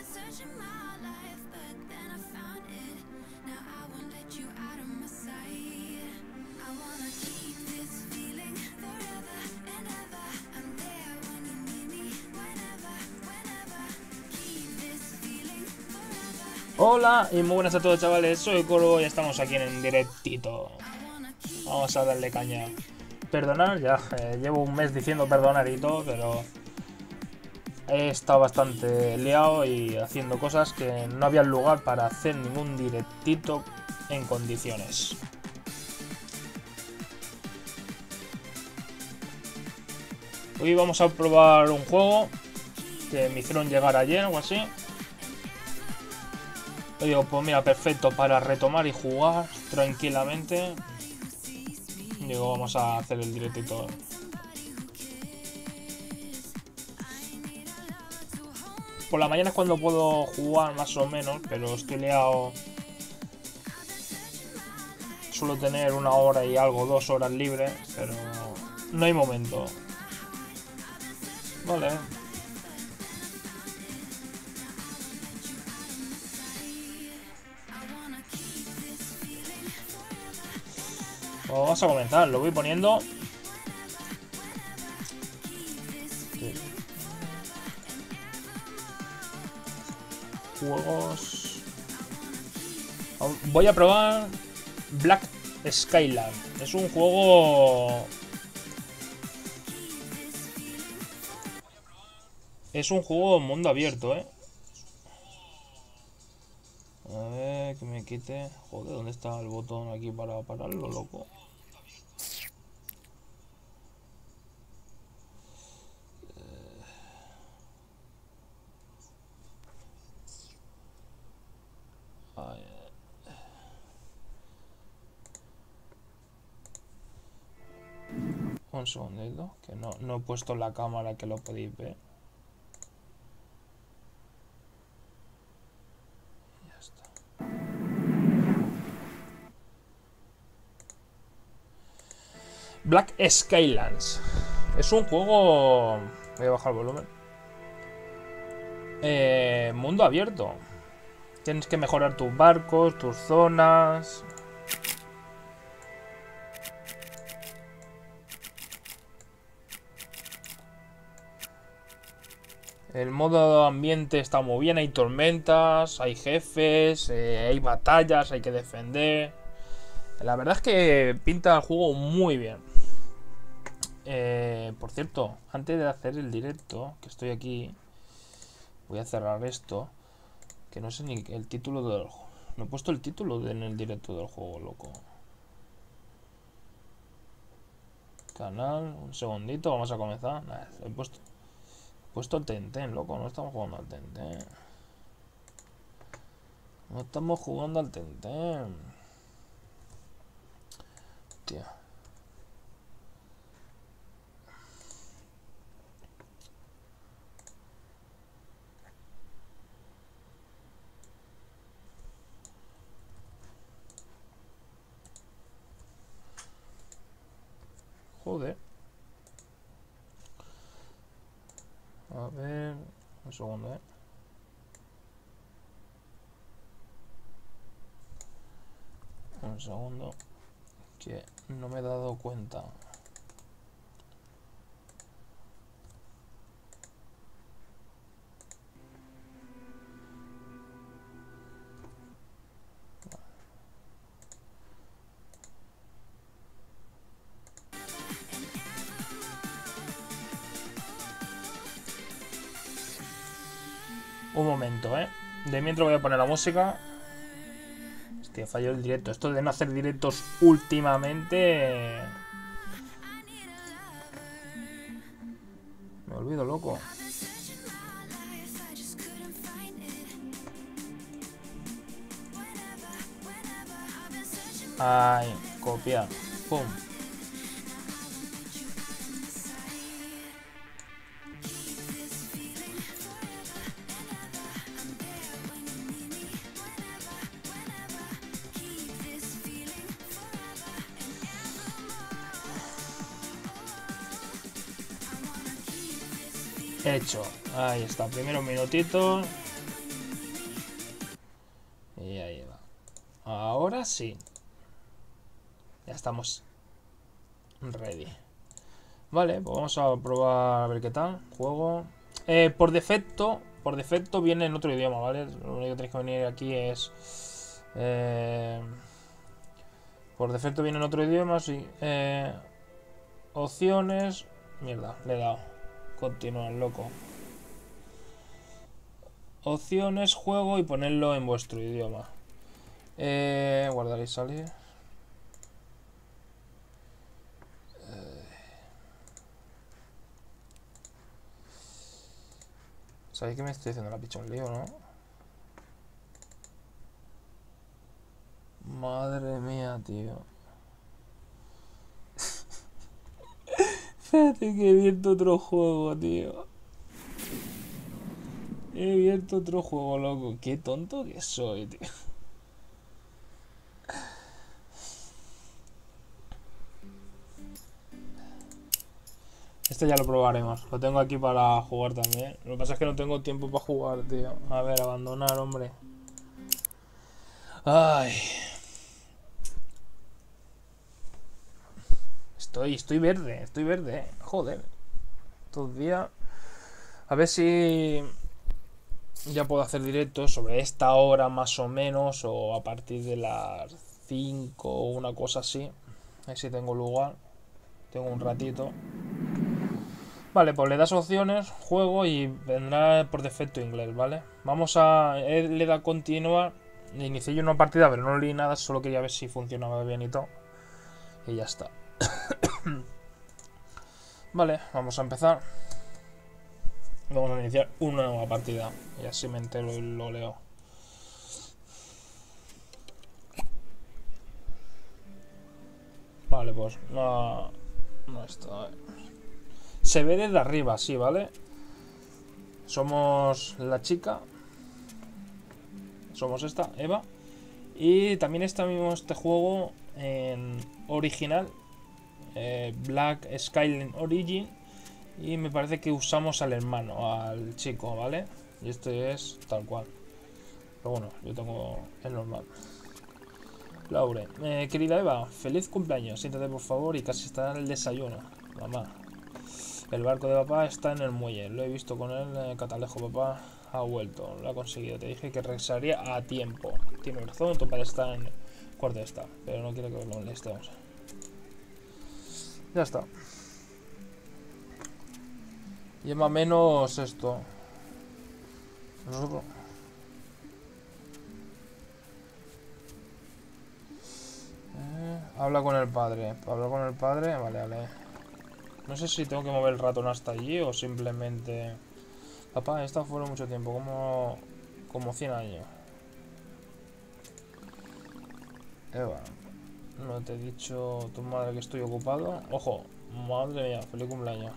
Hola y muy buenas a todos, chavales, soy Corvo y estamos aquí en el directito. Vamos a darle caña. Perdonar, ya llevo un mes diciendo perdonar y todo, pero he estado bastante liado y haciendo cosas que no había lugar para hacer ningún directito en condiciones. Hoy vamos a probar un juego que me hicieron llegar ayer o así. Digo, pues mira, perfecto para retomar y jugar tranquilamente. Digo, vamos a hacer el directito. Por la mañana es cuando puedo jugar más o menos, pero estoy liado. Suelo tener 1 hora y algo, 2 horas libres, pero no hay momento. Vale. Pues vamos a comenzar, lo voy poniendo. Juegos. Voy a probar Black Skyland. Es un juego. Es un juego mundo abierto, A ver, que me quite. Joder, ¿dónde está el botón aquí para pararlo, loco? Un segundito, que no he puesto la cámara que lo podéis ver. Ya está. Black Skylands. Es un juego... Voy a bajar el volumen. Mundo abierto. Tienes que mejorar tus barcos, tus zonas. El modo ambiente está muy bien, hay tormentas, hay jefes, hay batallas, hay que defender. La verdad es que pinta el juego muy bien. Por cierto, antes de hacer el directo, que estoy aquí, voy a cerrar esto, que no sé ni el título del juego. No he puesto el título en el directo del juego, loco. Canal, un segundito, vamos a comenzar. Nah, he puesto el Tenten, loco, no estamos jugando al Tenten. No estamos jugando al Tenten. Tío. Joder. A ver, un segundo, Un segundo, que no me he dado cuenta. Un momento, De mientras voy a poner la música. Hostia, falló el directo. Esto de no hacer directos últimamente... Me olvido, loco. Ay, copiar. Pum. Hecho. Ahí está. Primero un minutito. ahora sí. Ya estamos ready. Vale, pues vamos a probar a ver qué tal. Juego. Por defecto viene en otro idioma, ¿vale? Lo único que tenéis que venir aquí es... por defecto viene en otro idioma, sí. Opciones... Mierda, le he dado. Continuar, loco. Opciones, juego y ponerlo en vuestro idioma. Guardar y salir. ¿Sabéis que me estoy haciendo la picha un lío, no? Madre mía, tío. Espérate que he abierto otro juego, tío. He abierto otro juego, loco. Qué tonto que soy, tío. Este ya lo probaremos. Lo tengo aquí para jugar también. Lo que pasa es que no tengo tiempo para jugar, tío. A ver, abandonar, hombre. Ay. Estoy verde, Joder. Todo el día. A ver si ya puedo hacer directos sobre esta hora más o menos. O a partir de las 5 o una cosa así. A ver si tengo lugar. Tengo un ratito. Vale, pues le das opciones, juego y vendrá por defecto inglés, ¿vale? Vamos a... le da continuar. Inicié yo una partida, pero no leí nada, solo quería ver si funcionaba bien y todo. Y ya está. Vale, vamos a empezar. Vamos a iniciar una nueva partida. Y así me entero y lo leo. Vale, pues no está. Se ve desde arriba, sí, ¿vale? Somos la chica. Somos esta, Eva. Y también está mismo este juego en original. Black Skyline Origin. Y me parece que usamos al hermano, al chico, ¿vale? Y este es tal cual. Pero bueno, yo tengo el normal. Laure, querida Eva, feliz cumpleaños. Siéntate por favor y casi está en el desayuno. Mamá, el barco de papá está en el muelle. Lo he visto con él, Catalejo. Papá ha vuelto, lo ha conseguido. Te dije que regresaría a tiempo. Tiene razón, tu padre está en el cuarto de estar, pero no quiero que lo molestemos. Ya está. Y más o menos esto. Nosotros... habla con el padre. Habla con el padre. Vale, vale. No sé si tengo que mover el ratón hasta allí o simplemente... Papá, he estado fuera mucho tiempo. Como 100 años. Eva, no te he dicho tu madre que estoy ocupado. Ojo, madre mía, feliz cumpleaños.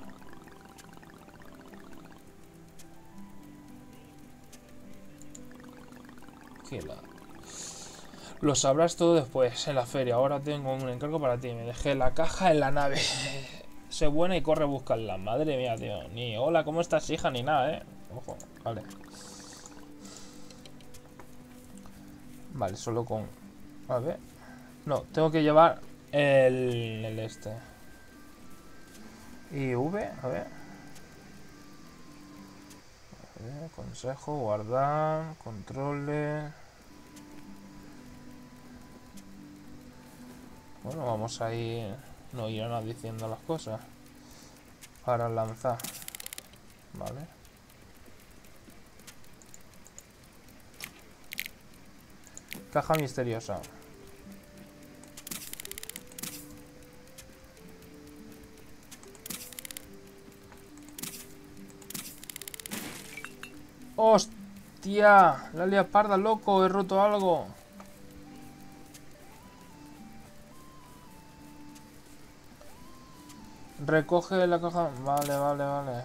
¿Qué la...? Lo sabrás todo después, en la feria. Ahora tengo un encargo para ti. Me dejé la caja en la nave. Sé buena y corre a buscarla. Madre mía, tío. Ni hola, ¿cómo estás, hija? Ni nada, Ojo, vale. Vale, solo con... A ver. No, tengo que llevar el este. Y V, a ver. Consejo, guardar, controles. Bueno, vamos a ir... No irán diciendo las cosas. Para lanzar. Vale. Caja misteriosa. ¡Hostia! La lía parda, loco. He roto algo. Recoge la caja. Vale, vale, vale.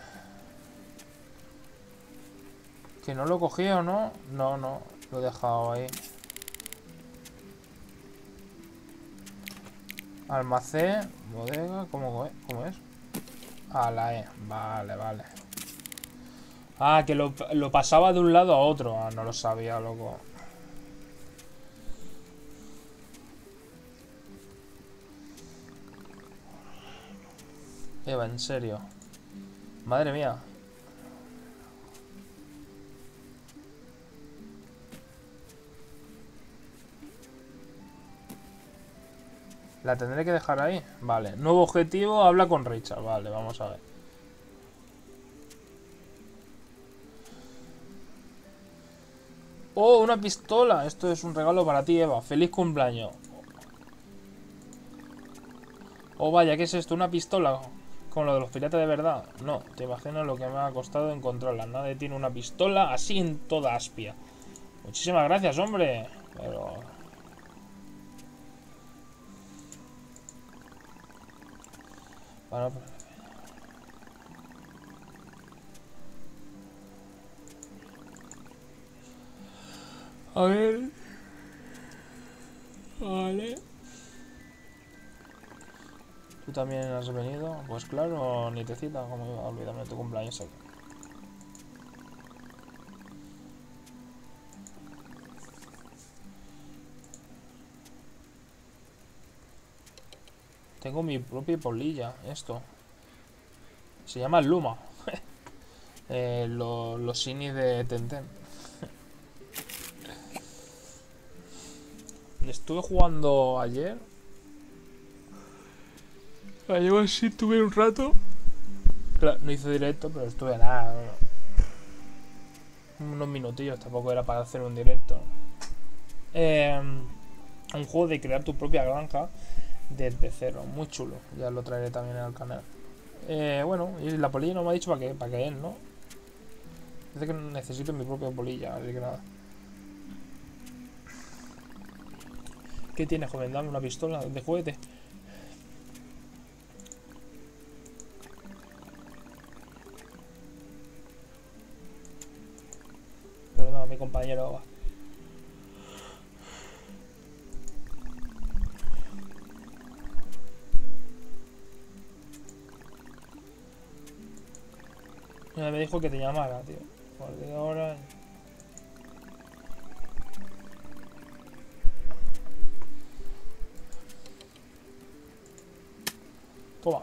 Que no lo he cogido, ¿no? No, no. Lo he dejado ahí. Almacén. Bodega. ¿Cómo es? A la E. Vale, vale. Ah, que lo pasaba de un lado a otro. Ah, no lo sabía, loco. Eva, en serio. Madre mía. ¿La tendré que dejar ahí? Vale. Nuevo objetivo, habla con Richard. Vale, vamos a ver. ¡Oh, una pistola! Esto es un regalo para ti, Eva. ¡Feliz cumpleaños! Oh, vaya, ¿qué es esto? ¿Una pistola? Como lo de los piratas de verdad. No, te imaginas lo que me ha costado encontrarla. Nadie tiene una pistola así en toda Aspia. Muchísimas gracias, hombre. Pero... bueno, pues... a ver... vale... ¿Tú también has venido? Pues claro, ni te cita, como iba a olvidarme de tu cumpleaños aquí. Tengo mi propia polilla, esto. Se llama Luma. Los Shiny de Tenten. Estuve jugando ayer. Ayer sí tuve un rato. Claro, no hice directo, pero estuve nada. Unos minutillos, tampoco era para hacer un directo. Un juego de crear tu propia granja desde cero, muy chulo. Ya lo traeré también al canal. Bueno, y la polilla no me ha dicho para qué es, ¿no? Dice que necesito mi propia polilla, así que nada. ¿Qué tienes, joven? Dame una pistola de juguete. Pero no, mi compañero va. Me dijo que te llamara, tío. Porque ahora... toma.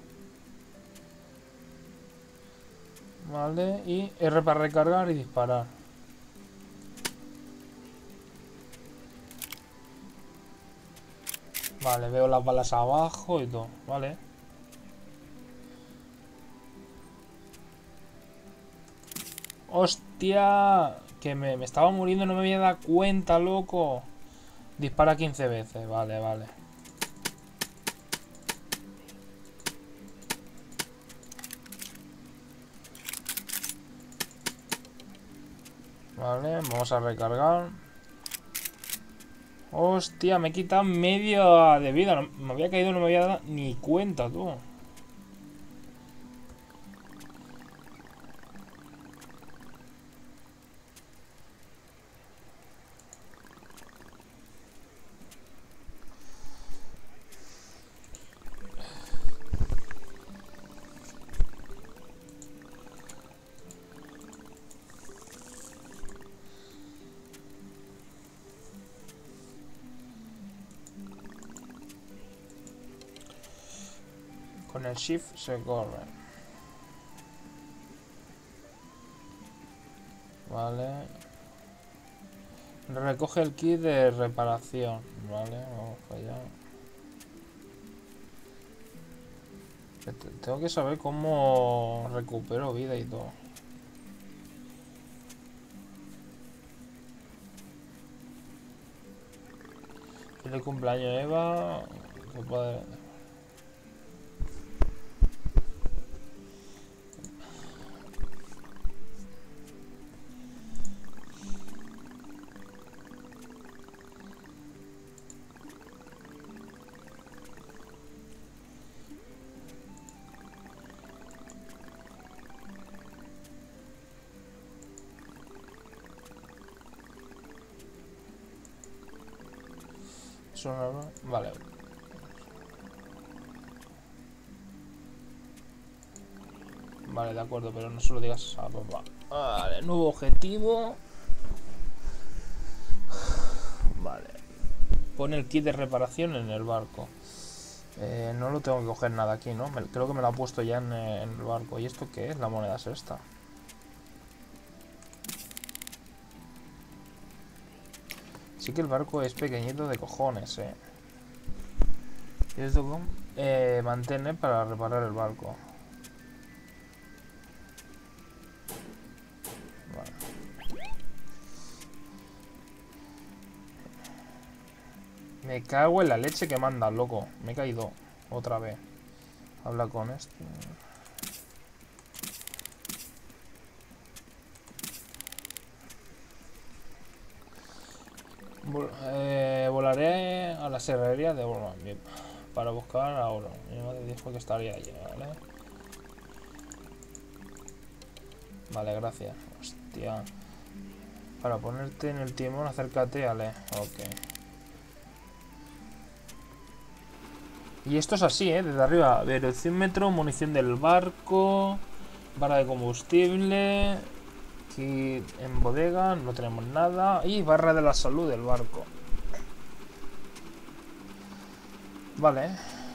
Vale, y R para recargar y disparar. Vale, veo las balas abajo y todo, vale. ¡Hostia! Que me estaba muriendo, no me había dado cuenta, loco. Dispara 15 veces, vale, vale. Vale, vamos a recargar. Hostia, me he quitado medio de vida. Me había caído, no me había dado ni cuenta, tú. Con el shift se corre. Vale. Recoge el kit de reparación. Vale, vamos para allá. Tengo que saber cómo recupero vida y todo. Feliz cumpleaños, Eva. Se puede... Vale. Vale, de acuerdo, pero no se lo digas a papá. Vale, nuevo objetivo. Vale. Pone el kit de reparación en el barco. No lo tengo que coger nada aquí, ¿no? Creo que me lo ha puesto ya en el barco. ¿Y esto qué es? La moneda es esta. Sí que el barco es pequeñito de cojones, ¿eh? ¿Y esto cómo? Mantener para reparar el barco. Vale. Me cago en la leche que manda, loco. Me he caído otra vez. Habla con esto. Volaré a la serrería de Borman para buscar a oro. Mi madre dijo que estaría allí, ¿vale? Vale, gracias. Hostia. Para ponerte en el timón, acércate, Ale. Ok. Y esto es así, ¿eh? Desde arriba. Verociómetro, munición del barco, barra de combustible. Aquí en bodega no tenemos nada. Y barra de la salud del barco. Vale.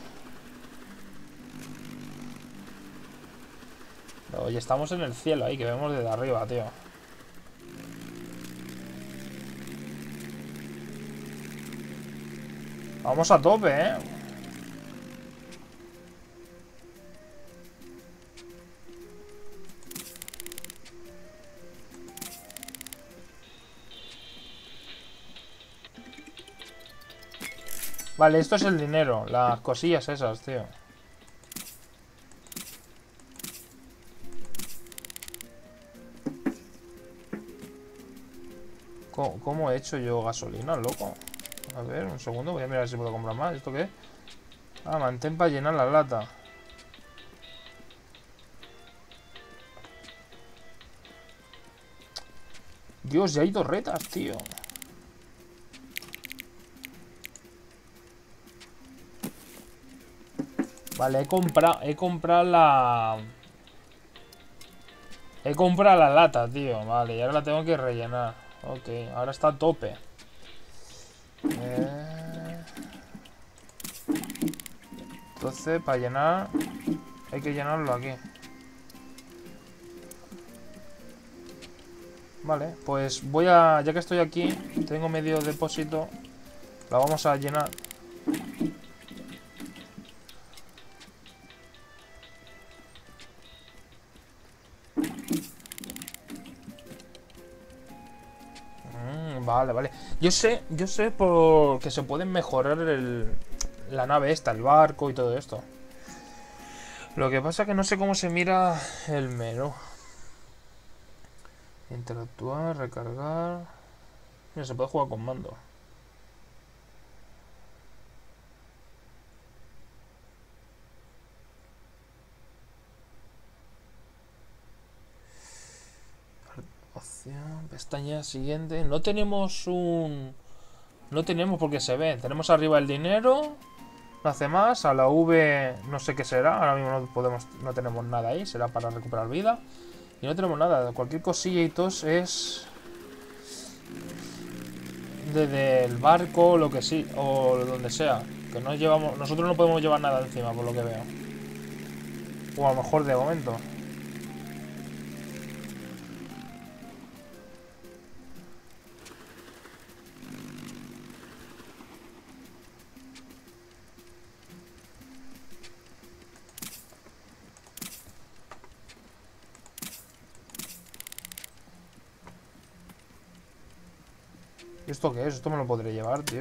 Oye, estamos en el cielo ahí, que vemos desde arriba, tío. Vamos a tope, ¿eh? Vale, esto es el dinero. Las cosillas esas, tío. ¿Cómo he hecho yo gasolina, loco? A ver, un segundo. Voy a mirar si puedo comprar más. ¿Esto qué es? Ah, mantén para llenar la lata. Dios, ya hay torretas, tío. Vale, he comprado la... He comprado la lata, tío. Vale, y ahora la tengo que rellenar. Ok, ahora está a tope. Entonces, para llenar... Hay que llenarlo aquí. Vale, pues voy a... Ya que estoy aquí, tengo medio depósito. La vamos a llenar. Vale, vale. Yo sé por que se pueden mejorar la nave esta, el barco y todo esto. Lo que pasa es que no sé cómo se mira el menú. Interactuar, recargar. Mira, se puede jugar con mando. Opción, pestaña siguiente. No tenemos un... No tenemos porque se ve. Tenemos arriba el dinero. No hace más. A la V no sé qué será. Ahora mismo no tenemos nada ahí. Será para recuperar vida. Y no tenemos nada. Cualquier cosilla y tos es... Desde el barco, lo que sí. O donde sea. Que no llevamos... Nosotros no podemos llevar nada encima, por lo que veo. O a lo mejor de momento. ¿Y esto qué es? Esto me lo podré llevar, tío.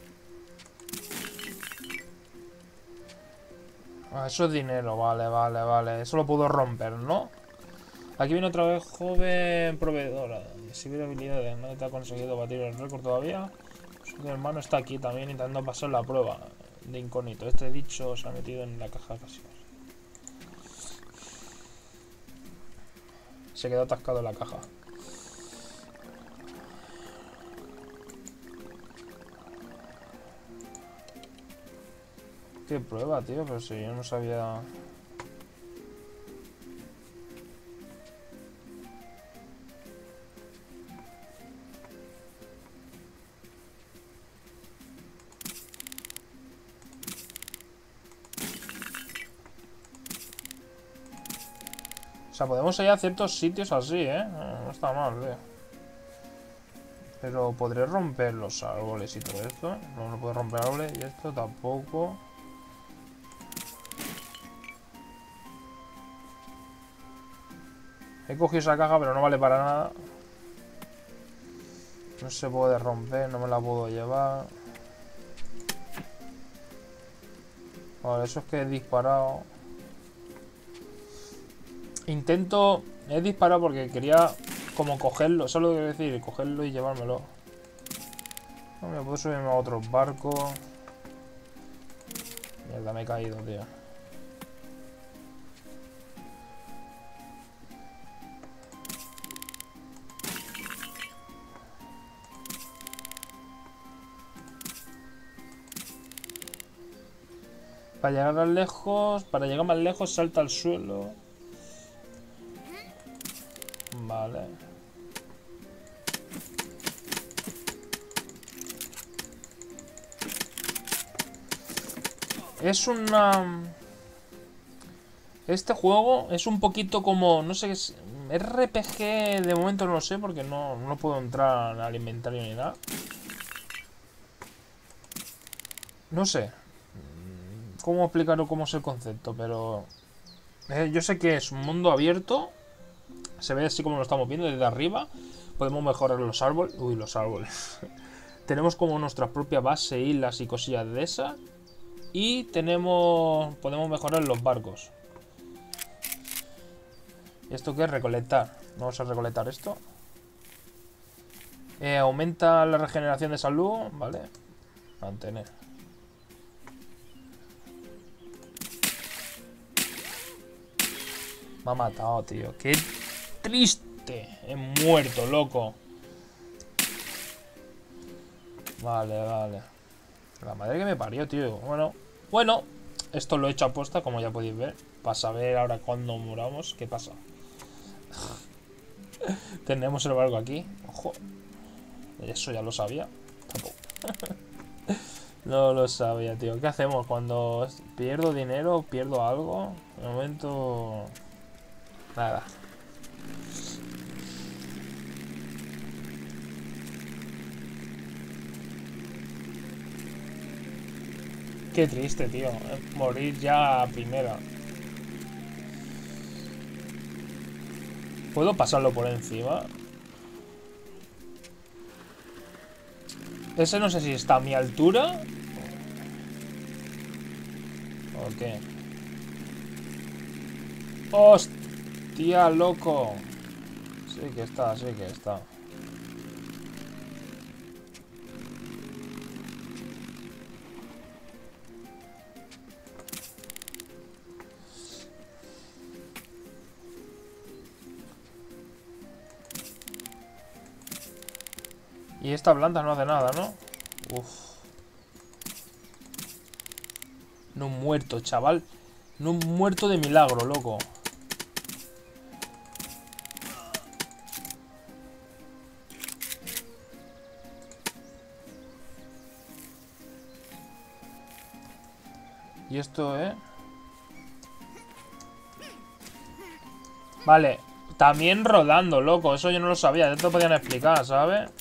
Ah, eso es dinero, vale, vale, vale. Eso lo puedo romper, ¿no? Aquí viene otra vez joven proveedora. Exhibir habilidades. Nadie te ha conseguido batir el récord todavía. Su hermano está aquí también intentando pasar la prueba de incógnito. Este dicho se ha metido en la caja casi. Se quedó atascado en la caja. ¿Qué prueba, tío? Pero si yo no sabía... sea, podemos ir a ciertos sitios así, ¿eh? No está mal, tío. Pero podré romper los árboles y todo esto. No, no puedo romper árboles y esto tampoco. He cogido esa caja, pero no vale para nada. No se puede romper, no me la puedo llevar. Vale, eso es que he disparado. Intento... He disparado porque quería como cogerlo. ¿Sabes lo que quiero decir? Cogerlo y llevármelo. No me puedo subirme a otros barcos. Mierda, me he caído, tío. Para llegar más lejos, salta al suelo. Vale. Es una... Este juego es un poquito como... No sé, es RPG de momento no lo sé porque no puedo entrar al inventario ni nada. No sé cómo explicarlo, cómo es el concepto, pero... yo sé que es un mundo abierto. Se ve así como lo estamos viendo desde arriba. Podemos mejorar los árboles. Uy, los árboles. Tenemos como nuestra propia base, islas y cosillas de esas. Y podemos mejorar los barcos. ¿Y esto qué es? Recolectar. Vamos a recolectar esto. Aumenta la regeneración de salud. Vale. Mantener. Me ha matado, tío. Qué triste. He muerto, loco. Vale, vale. La madre que me parió, tío. Bueno. Esto lo he hecho a posta, como ya podéis ver. Para saber ahora cuando muramos qué pasa. Tenemos el barco aquí. Ojo. Eso ya lo sabía. Tampoco. No lo sabía, tío. ¿Qué hacemos cuando pierdo dinero? ¿Pierdo algo? De momento... Nada. Qué triste, tío. Morir ya a primera. ¿Puedo pasarlo por encima? Ese no sé si está a mi altura. ¿O qué? ¡Hostia, loco! Sí que está, sí que está. Y esta planta no hace nada, ¿no? Uf. No he muerto, chaval. No he muerto de milagro, loco. Y esto, Vale. También rodando, loco. Eso yo no lo sabía. Ya te lo podían explicar, ¿sabes?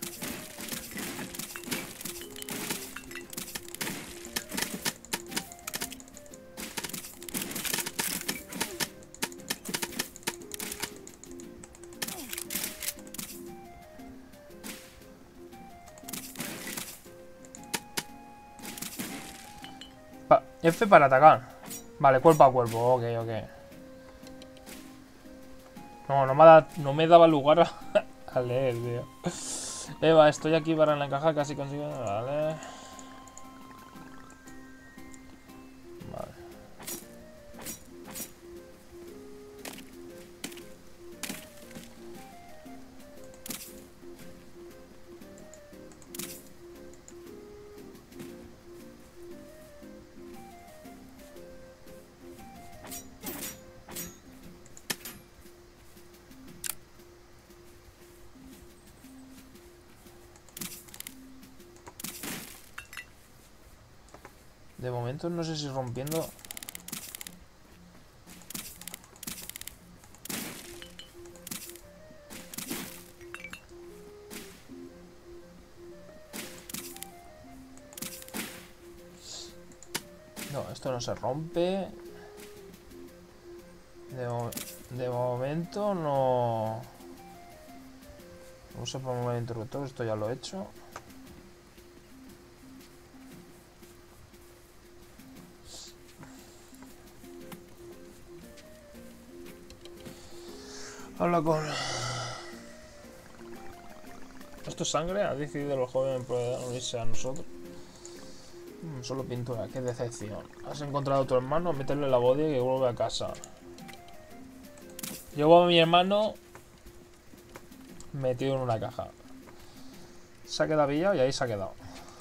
F para atacar. Vale, cuerpo a cuerpo. Ok, ok. No me daba lugar a leer, tío. Eva, estoy aquí para encajar, casi consigo. Vale. Vale. De momento no sé si rompiendo... Esto no se rompe. De momento no... Uso para mover el interruptor, esto ya lo he hecho. Habla con... ¿Esto es sangre? ¿Ha decidido los jóvenes por unirse a nosotros? Solo pintura, qué decepción. ¿Has encontrado a tu hermano? Métele en la bodega y vuelve a casa. Llevo a mi hermano metido en una caja. Se ha quedado pillado y ahí se ha quedado.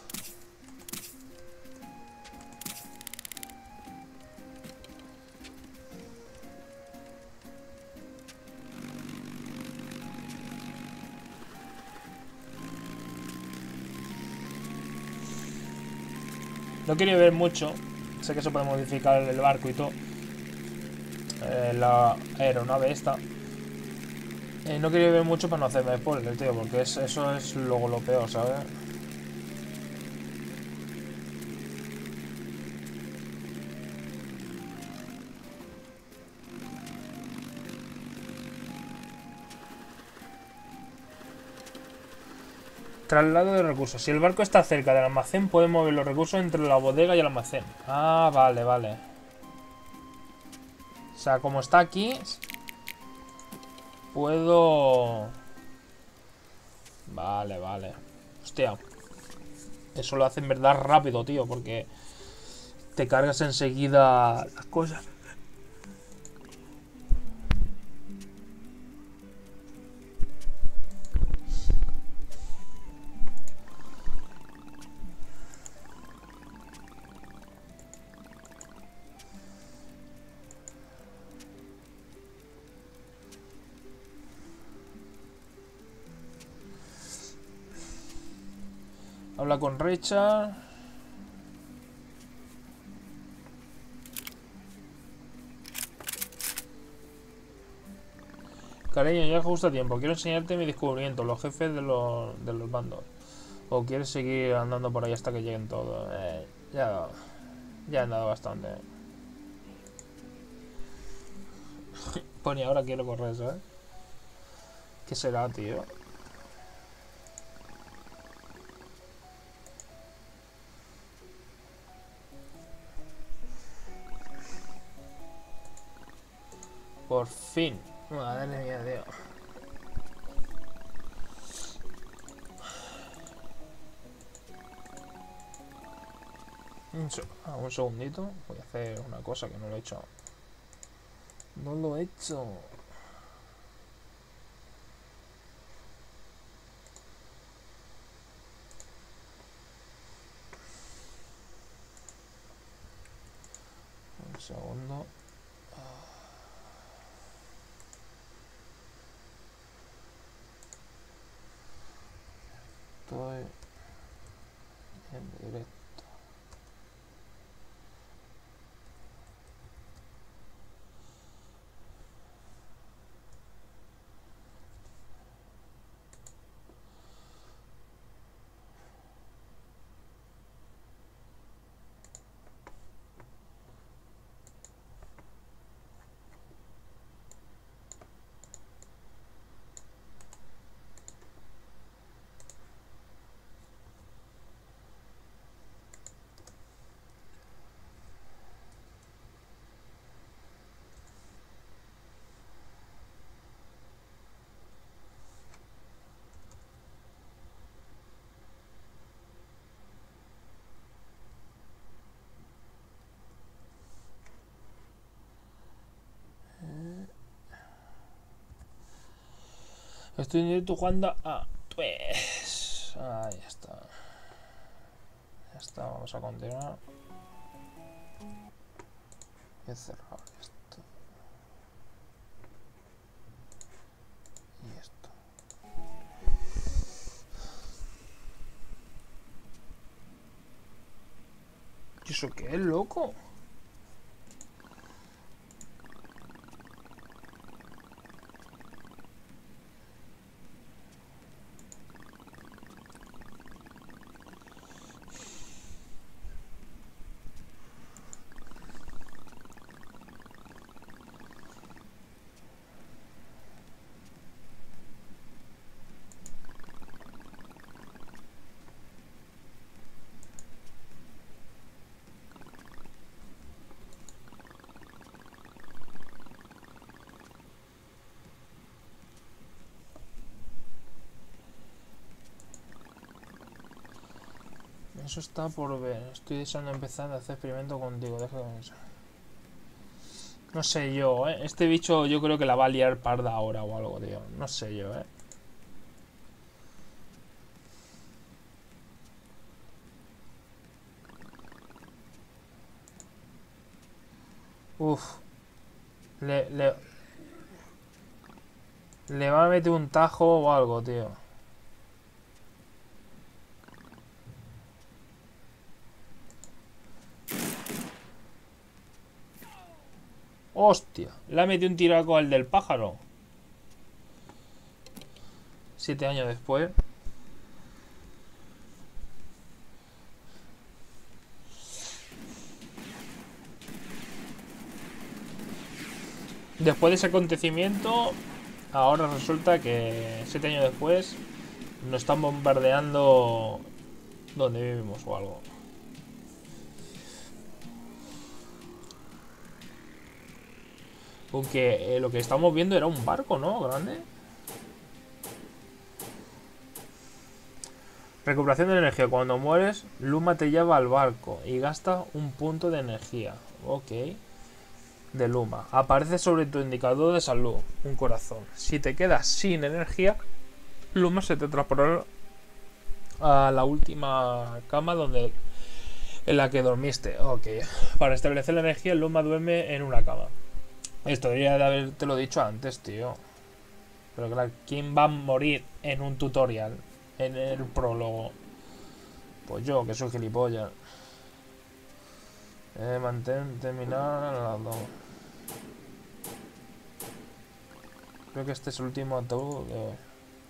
No quiero ver mucho. Sé que se puede modificar el barco y todo. La aeronave esta. No quiero ver mucho para no hacerme spoiler, tío. Porque eso es luego lo peor, ¿sabes? Traslado de recursos. Si el barco está cerca del almacén, puede mover los recursos entre la bodega y el almacén. Ah, vale, vale. O sea, como está aquí, puedo... Vale, vale. Hostia. Eso lo hace en verdad rápido, tío, porque te cargas enseguida las cosas. Habla con Richard. Cariño, ya justo a tiempo. Quiero enseñarte mi descubrimiento, los jefes de los bandos. ¿O quieres seguir andando por ahí hasta que lleguen todos? Ya he andado bastante. Pues ni ahora quiero correr, ¿sabes? ¿Qué será, tío? Por fin. Madre mía, tío. Un segundito. Voy a hacer una cosa que no lo he hecho. No lo he hecho. Un segundo. Estoy en directo. Estoy en directo jugando a pues. Ahí está. Ya está, vamos a continuar. Voy a cerrar esto. Y esto. ¿Y eso qué es, loco? Eso está por ver. Estoy deseando empezar a hacer experimento contigo. Deja de eso. No sé yo, ¿eh? Este bicho yo creo que la va a liar parda ahora o algo, tío. No sé yo, ¿eh? Uf. Le va a meter un tajo o algo, tío. Hostia. Le ha metido un tiraco al del pájaro. 7 años después. Después de ese acontecimiento, ahora resulta que 7 años después nos están bombardeando donde vivimos o algo. Aunque lo que estamos viendo era un barco, ¿no? Grande. Recuperación de energía. Cuando mueres, Luma te lleva al barco y gasta un punto de energía. Ok. De Luma. Aparece sobre tu indicador de salud, un corazón. Si te quedas sin energía, Luma se te transportará a la última cama en la que dormiste. Ok. Para establecer la energía, Luma duerme en una cama. Esto debería de haberte lo dicho antes, tío. Pero claro, ¿quién va a morir en un tutorial? En el prólogo. Pues yo, que soy gilipollas. Mantén, terminar las dos. Creo que este es el último ataúd de hoy.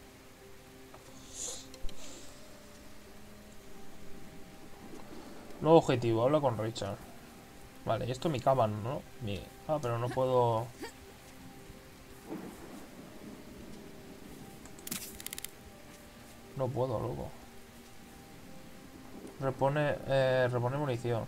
Nuevo objetivo, habla con Richard. Vale, y esto es mi cama, ¿no? Ah, pero no puedo... No puedo, loco. Repone munición.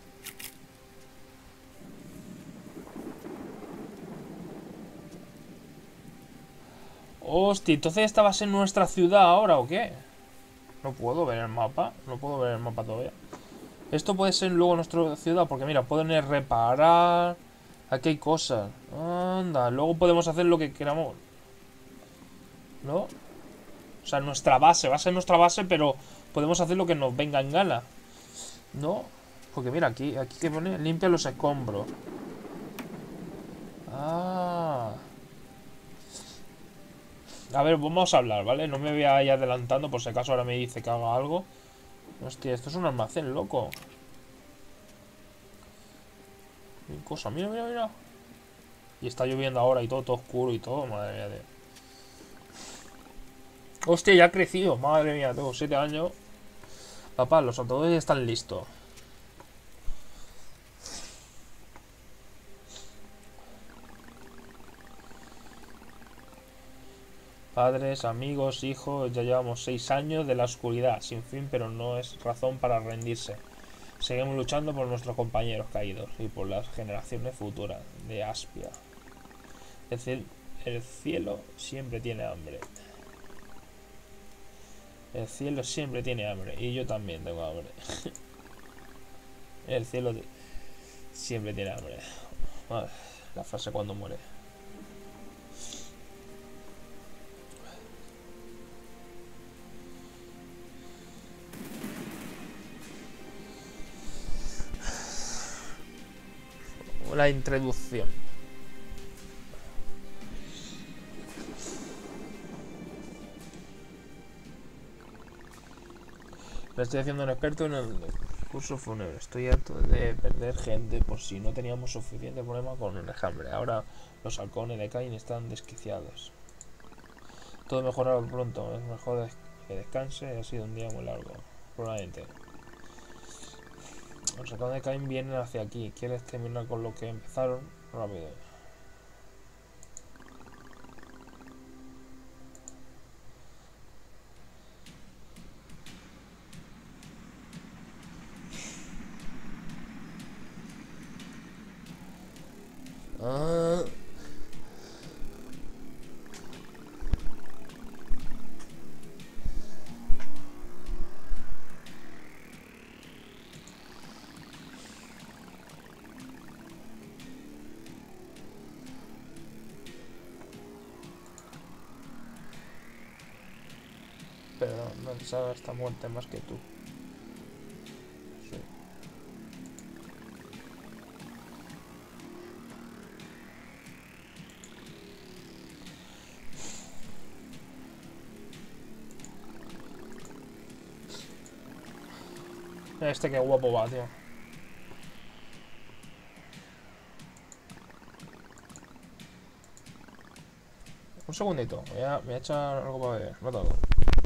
Hostia, entonces esta va a ser nuestra ciudad ahora, ¿o qué? No puedo ver el mapa. No puedo ver el mapa todavía. Esto puede ser luego nuestra ciudad, porque mira, pueden reparar. Aquí hay cosas. Anda, luego podemos hacer lo que queramos. ¿No? O sea, nuestra base, va a ser nuestra base, pero podemos hacer lo que nos venga en gana. ¿No? Porque mira, aquí que pone, limpia los escombros. Ah. A ver, vamos a hablar, ¿vale? No me voy a ir adelantando por si acaso ahora me dice que haga algo. Hostia, esto es un almacén, loco. Qué cosa, mira, mira, mira. Y está lloviendo ahora y todo oscuro y todo, madre mía, tío. Hostia, ya ha crecido, madre mía, tengo 7 años. Papá, los autobuses ya están listos. Padres, amigos, hijos, ya llevamos 6 años de la oscuridad, sin fin, pero no es razón para rendirse. Seguimos luchando por nuestros compañeros caídos y por las generaciones futuras de Aspia. El cielo siempre tiene hambre. El cielo siempre tiene hambre y yo también tengo hambre. El cielo siempre tiene hambre. La frase cuando muere. La introducción. Me estoy haciendo un experto en el curso fúnebre. Estoy harto de perder gente por si no teníamos suficiente problema con el enjambre. Ahora los halcones de Cain están desquiciados. Todo mejorará pronto. Es mejor que descanse. Ha sido un día muy largo. Probablemente. Los halcones de Cain vienen hacia aquí. ¿Quieres terminar con lo que empezaron? Rápido. pero no sabe esta muerte más que tú. Sí. Este qué guapo va, tío. Un segundito, voy a echar algo para beber, no todo.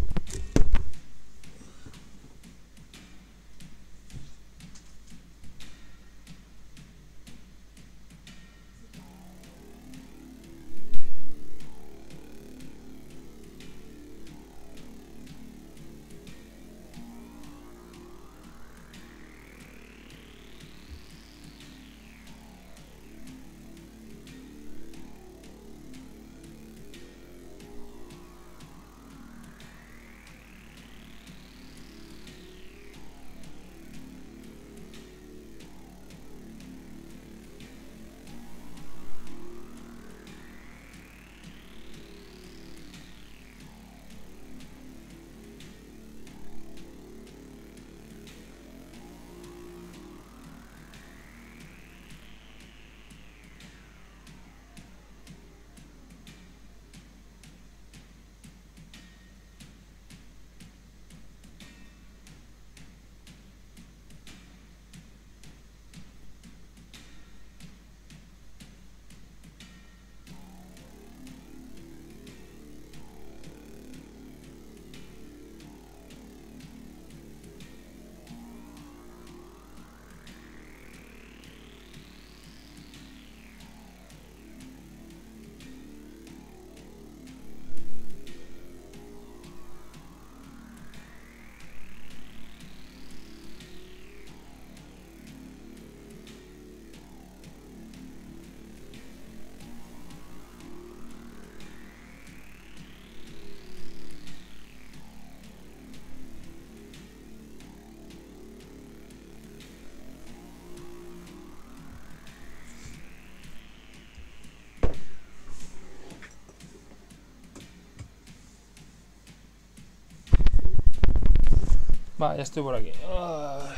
Va, ya estoy por aquí. Ay.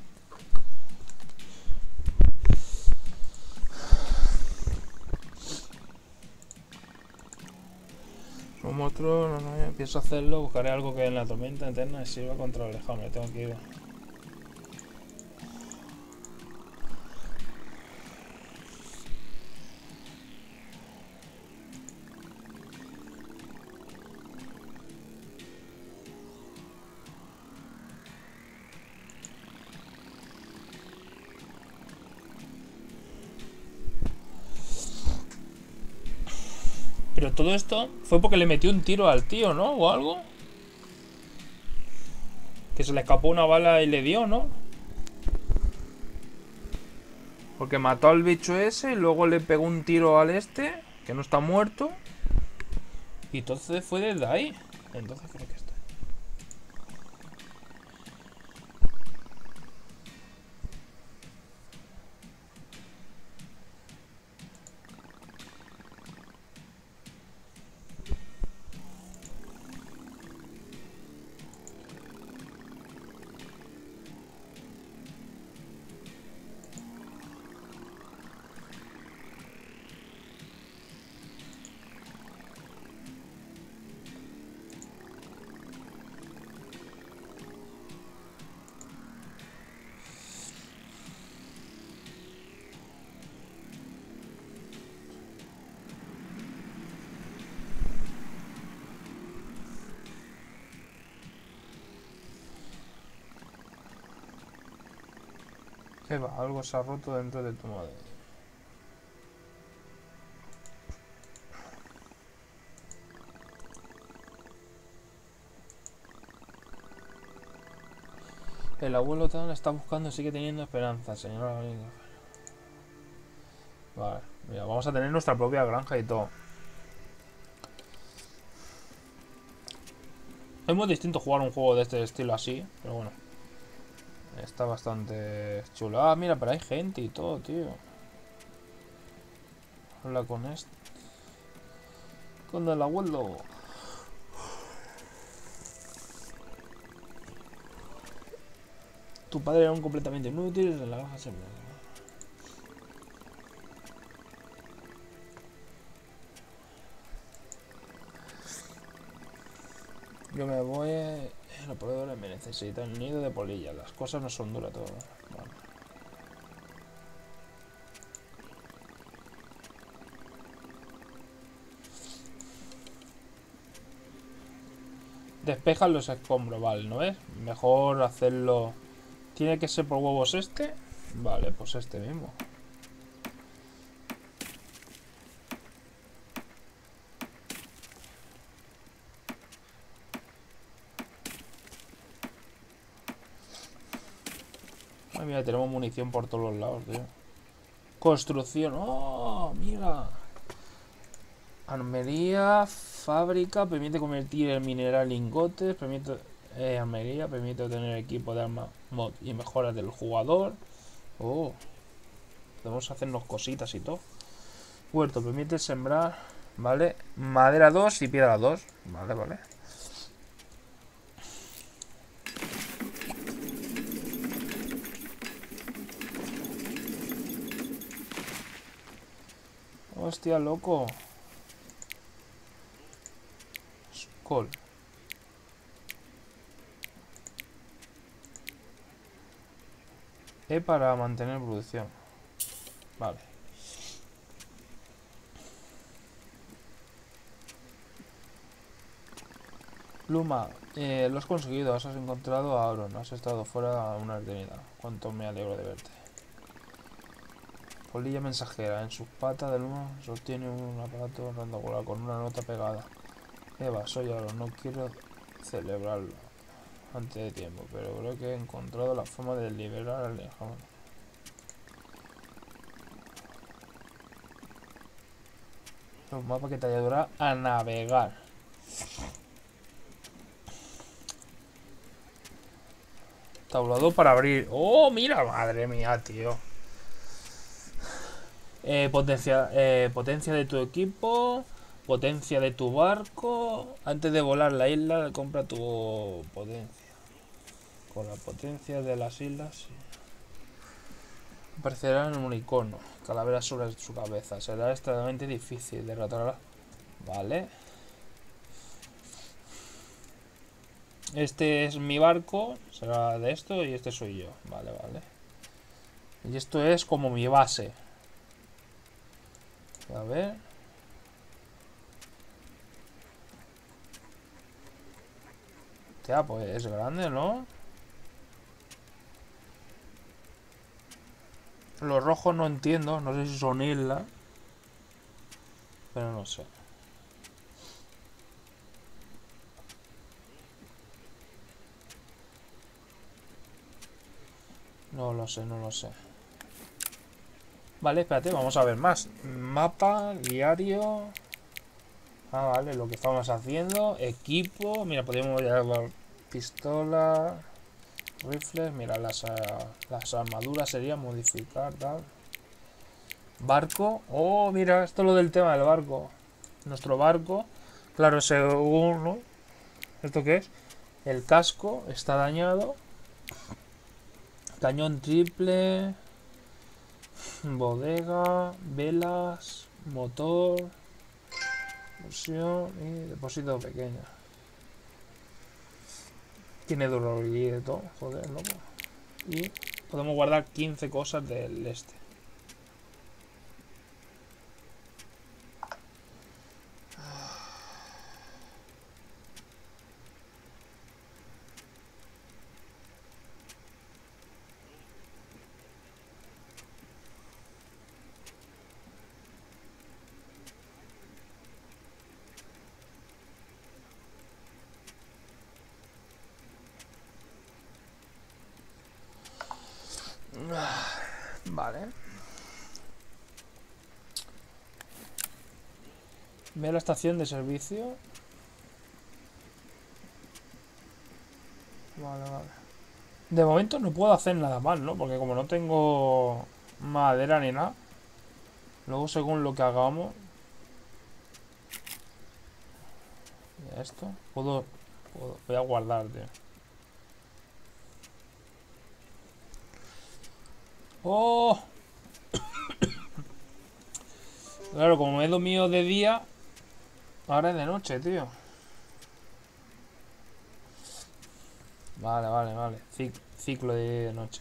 Como otro, no, empiezo a hacerlo, buscaré algo que en la tormenta eterna sirva contra el lejano, me tengo que ir. Pero todo esto fue porque le metió un tiro al tío, ¿no? O algo. Que se le escapó una bala y le dio, ¿no? Porque mató al bicho ese y luego le pegó un tiro al este, que no está muerto. Y entonces fue desde ahí. Entonces creo que está. ¿Qué va? Algo se ha roto dentro de tu madre. El abuelo Tan está buscando y sigue teniendo esperanza, señora. Vale, mira, vamos a tener nuestra propia granja y todo. Es muy distinto jugar un juego de este estilo así, pero bueno. Está bastante chulo. Ah, mira, pero hay gente y todo, tío. Habla con este. Con el abuelo. Tu padre era un completamente inútil. En la granja siempre. Yo me voy. Los proveedores me necesitan nido de polilla. Las cosas no son duras todo. Bueno. Despejan los escombros, vale, ¿no ves? Mejor hacerlo. ¿Tiene que ser por huevos este? Vale, pues este mismo. Ay, mira, tenemos munición por todos los lados, tío. Construcción. ¡Oh! Mira. Armería, fábrica, permite convertir el mineral en lingotes, permite armería, permite obtener equipo de armas mod y mejoras del jugador. Oh, podemos hacernos cositas y todo. Huerto, permite sembrar, vale. Madera 2 y piedra 2, vale, vale. Hostia, loco. Skull. E para mantener producción. Vale. Luma, lo has conseguido, has encontrado a Auron, has estado fuera una eternidad. Cuánto me alegro de verte. Polilla mensajera, en sus patas de Luma sostiene un aparato rectangular con una nota pegada. Eva, soy Auron, no quiero celebrarlo antes de tiempo, pero creo que he encontrado la forma de liberar al lejano. Un mapa que te ayudará a navegar. Tablado para abrir. ¡Oh, mira! Madre mía, tío. Potencia de tu equipo. Potencia de tu barco. Antes de volar la isla, compra tu potencia. Con la potencia de las islas. Aparecerá en un icono. Calavera sobre su cabeza. Será extremadamente difícil derrotarla. Vale. Este es mi barco. Será de esto y este soy yo. Vale, vale. Y esto es como mi base. A ver. Hostia, pues es grande, ¿no? Los rojos no entiendo. No sé si son islas. Pero no sé. No lo sé, no lo sé. Vale, espérate, vamos a ver más. Mapa, diario. Ah, vale, lo que estamos haciendo. Equipo. Mira, podríamos llevar pistola, rifles. Mira, las armaduras sería modificar, tal. Barco. Oh, mira, esto es lo del tema del barco. Nuestro barco. Claro, según, ¿no? ¿Esto qué es? El casco está dañado. Cañón triple. Bodega. Velas. Motor. Fusión y depósito pequeño. Tiene durabilidad de todo. Joder, loco. Y podemos guardar 15 cosas del este. Vale. Ve a la estación de servicio. Vale, vale. De momento no puedo hacer nada más, ¿no? Porque como no tengo madera ni nada. Luego según lo que hagamos. Esto. Puedo voy a guardar, tío. ¡Oh! Claro, como me he dormido de día, ahora es de noche, tío. Vale, vale, vale. Ciclo de día y de noche.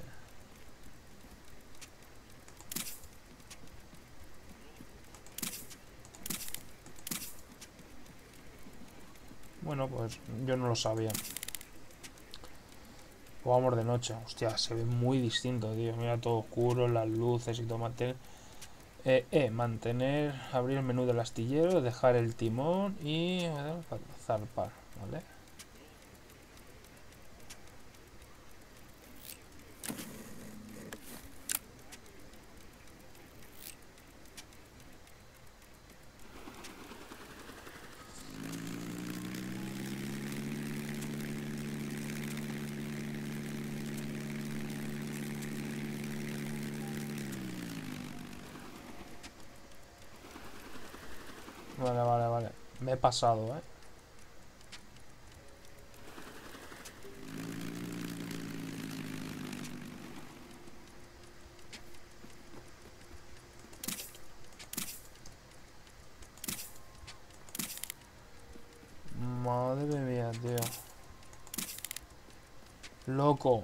Bueno, pues yo no lo sabía. Jugamos de noche. Hostia, se ve muy distinto, tío. Mira todo oscuro, las luces y todo. Mantener, abrir el menú del astillero, dejar el timón y zarpar, ¿vale? Vale, vale, vale. Me he pasado, ¿eh? Madre mía, tío. Loco.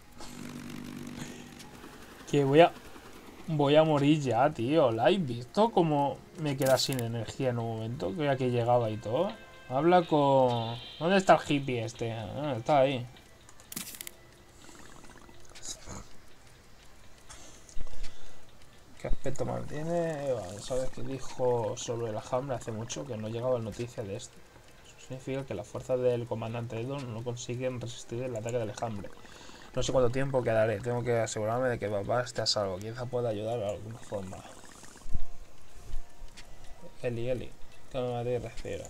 Que voy a morir ya, tío. ¿La habéis visto? Como me queda sin energía en un momento. Que ya que llegaba y todo. Habla con... ¿Dónde está el hippie este? Ah, está ahí. ¿Qué aspecto mantiene? Vale, ¿sabes qué dijo sobre el Alhambra hace mucho? Que no llegaba noticia de esto. Eso significa que las fuerzas del comandante Edon no consiguen resistir el ataque del Alhambra. No sé cuánto tiempo quedaré. Tengo que asegurarme de que papá esté a salvo. Quizá pueda ayudar de alguna forma. Eli. Tómate y respira.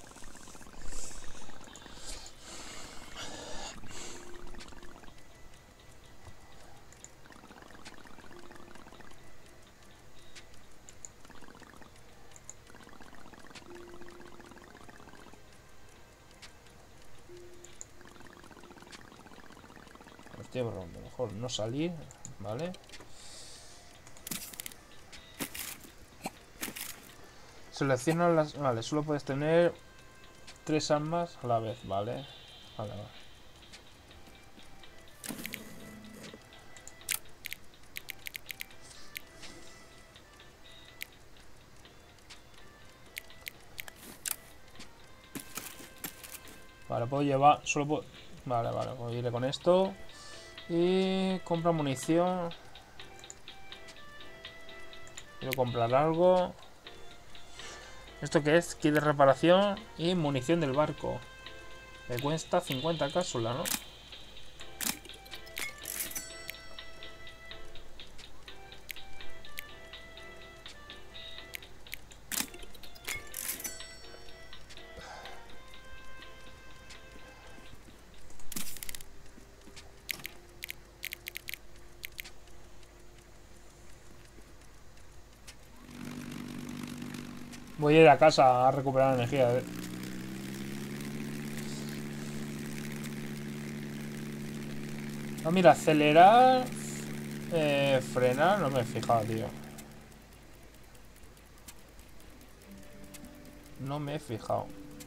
Estoy probando. Mejor no salir. ¿Vale? Selecciona las... Vale, solo puedes tener 3 armas a la vez. Vale. Vale. Vale, puedo llevar... Solo puedo... Vale, voy a ir con esto. Y compra munición. Quiero comprar algo. ¿Esto qué es? Kit de reparación y munición del barco. Me cuesta 50 cápsulas, ¿no? Voy a ir a casa a recuperar energía. Ah, mira, acelerar... frenar, no me he fijado, tío. No me he fijado.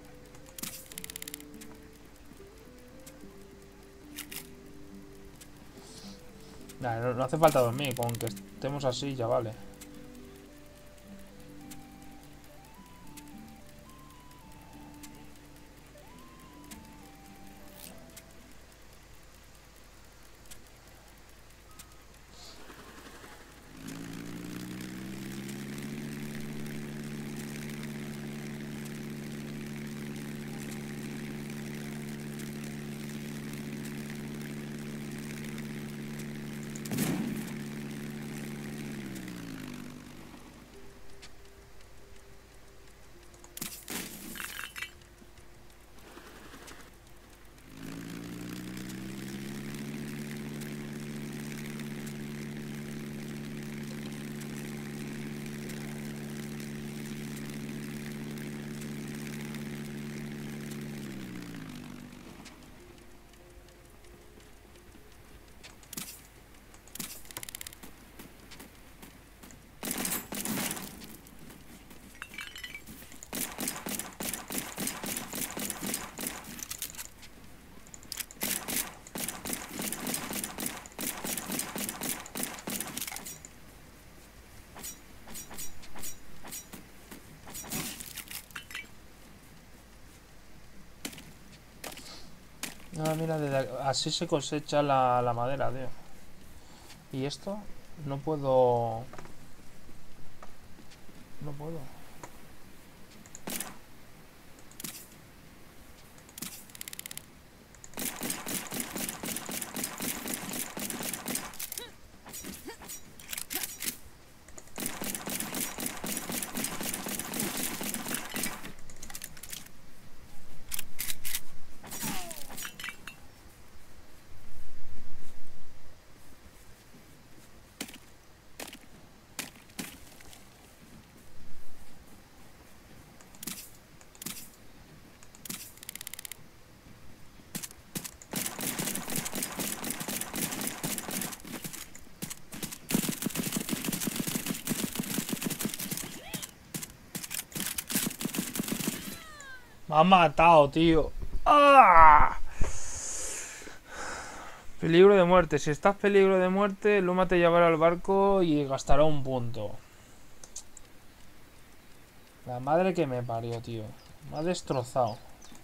Nah, no hace falta dormir, con que estemos así ya vale. Ah, mira, así se cosecha la madera, tío. ¿Y esto? No puedo... No puedo. Me han matado, tío. ¡Ah! Peligro de muerte. Si estás peligro de muerte, Luma te llevará al barco y gastará un punto. La madre que me parió, tío. Me ha destrozado.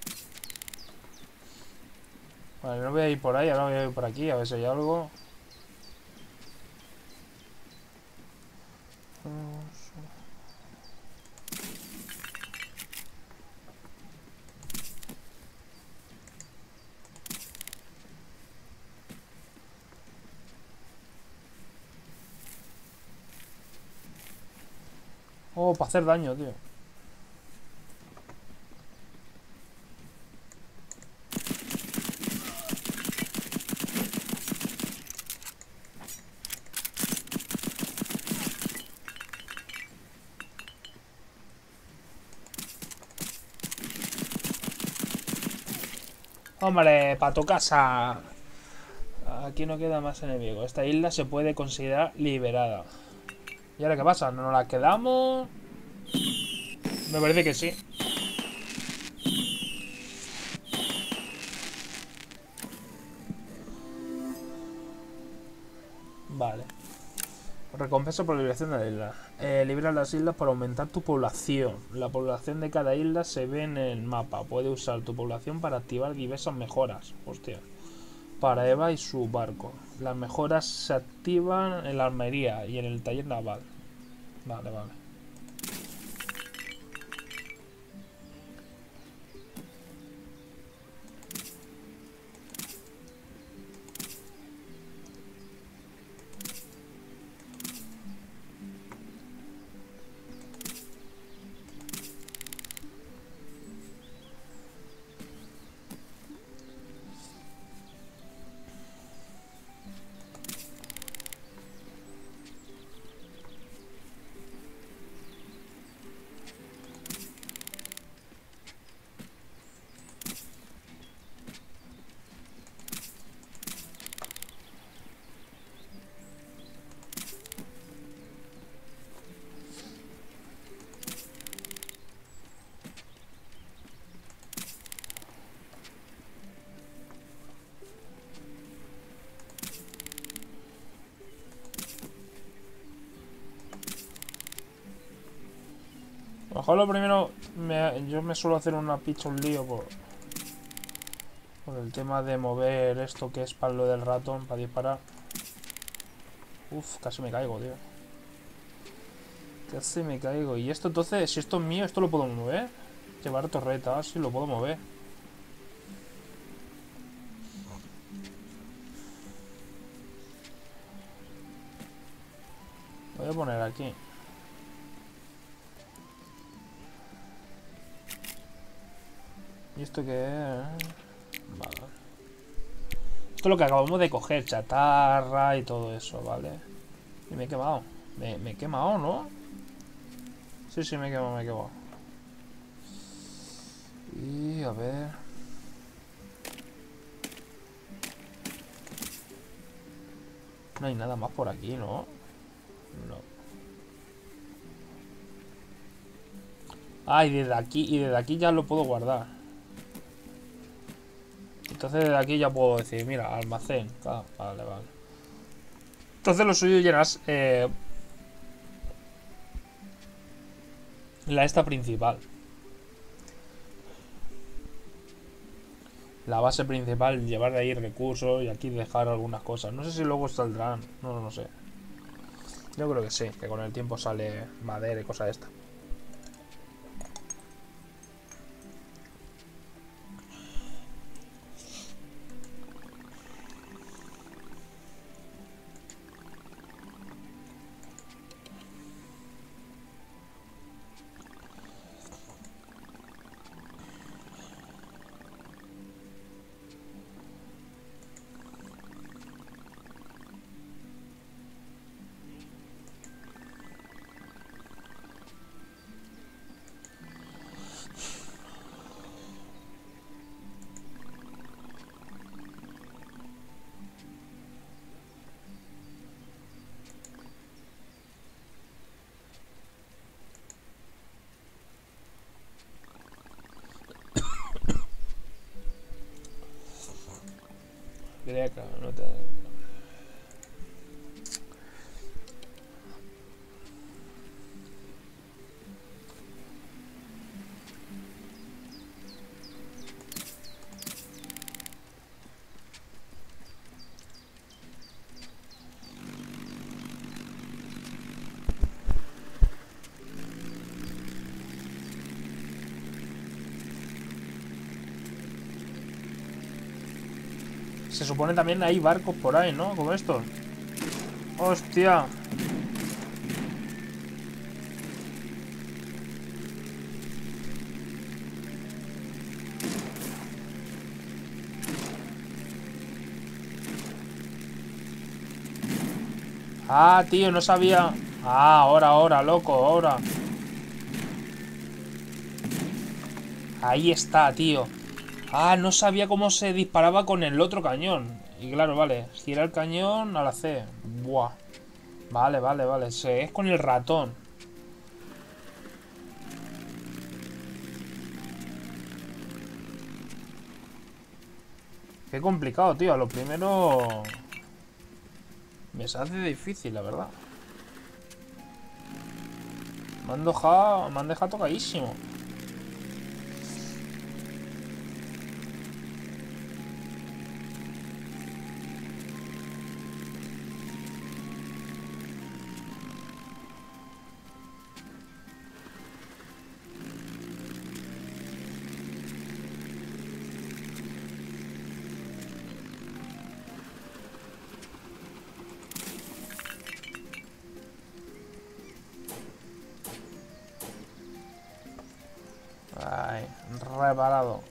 Vale, no voy a ir por ahí, ahora voy a ir por aquí, a ver si hay algo. Oh, para hacer daño, tío. Hombre, para tu casa. Aquí no queda más enemigo. Esta isla se puede considerar liberada. ¿Y ahora qué pasa? ¿No nos la quedamos? Me parece que sí. Vale. Recompensa por liberación de la isla. Libera las islas para aumentar tu población. La población de cada isla se ve en el mapa. Puedes usar tu población para activar diversas mejoras. Hostia. Para Eva y su barco. Las mejoras se activan en la armería y en el taller naval. Vale, vale. A lo mejor lo primero, yo me suelo hacer una picha un lío por el tema de mover esto que es para lo del ratón, para disparar. Uf, casi me caigo, tío. Casi me caigo. Y esto entonces, si esto es mío, ¿esto lo puedo mover? Llevar torreta, sí, lo puedo mover. Lo voy a poner aquí. ¿Y esto qué es? Vale. Esto es lo que acabamos de coger, chatarra y todo eso, ¿vale? Y me he quemado. Me he quemado, ¿no? Sí, sí, me he quemado, me he quemado. Y a ver... No hay nada más por aquí, ¿no? No. Ah, y desde aquí ya lo puedo guardar. Entonces desde aquí ya puedo decir, mira, almacén. Ah, vale, vale. Entonces lo suyo llenas la esta principal. la base principal, llevar de ahí recursos y aquí dejar algunas cosas. No sé si luego saldrán, no lo sé. Yo creo que sí, que con el tiempo sale madera y cosas de estas. Greca, no te... Se supone también hay barcos por ahí, ¿no? Como estos. ¡Hostia! Ah, tío, no sabía. Ah, ahora, loco, ahora. Ahí está, tío. Ah, no sabía cómo se disparaba con el otro cañón. Y claro, vale. Gira el cañón a la C. Buah. Vale. Es con el ratón. Qué complicado, tío. A lo primero... me se hace difícil, la verdad. Me han dejado tocadísimo. Ay, reparado.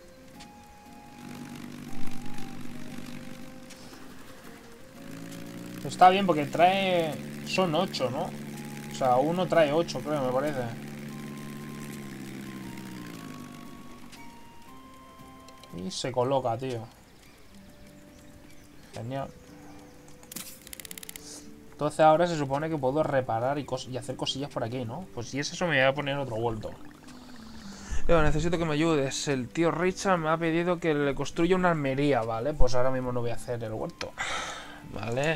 Está bien porque trae... son 8, ¿no? O sea, uno trae 8, creo, me parece. Y se coloca, tío. Genial. Entonces ahora se supone que puedo reparar y hacer cosillas por aquí, ¿no? Pues si es eso me voy a poner otro vuelto. Pero necesito que me ayudes. El tío Richard me ha pedido que le construya una armería, ¿vale? Pues ahora mismo no voy a hacer el huerto. Vale.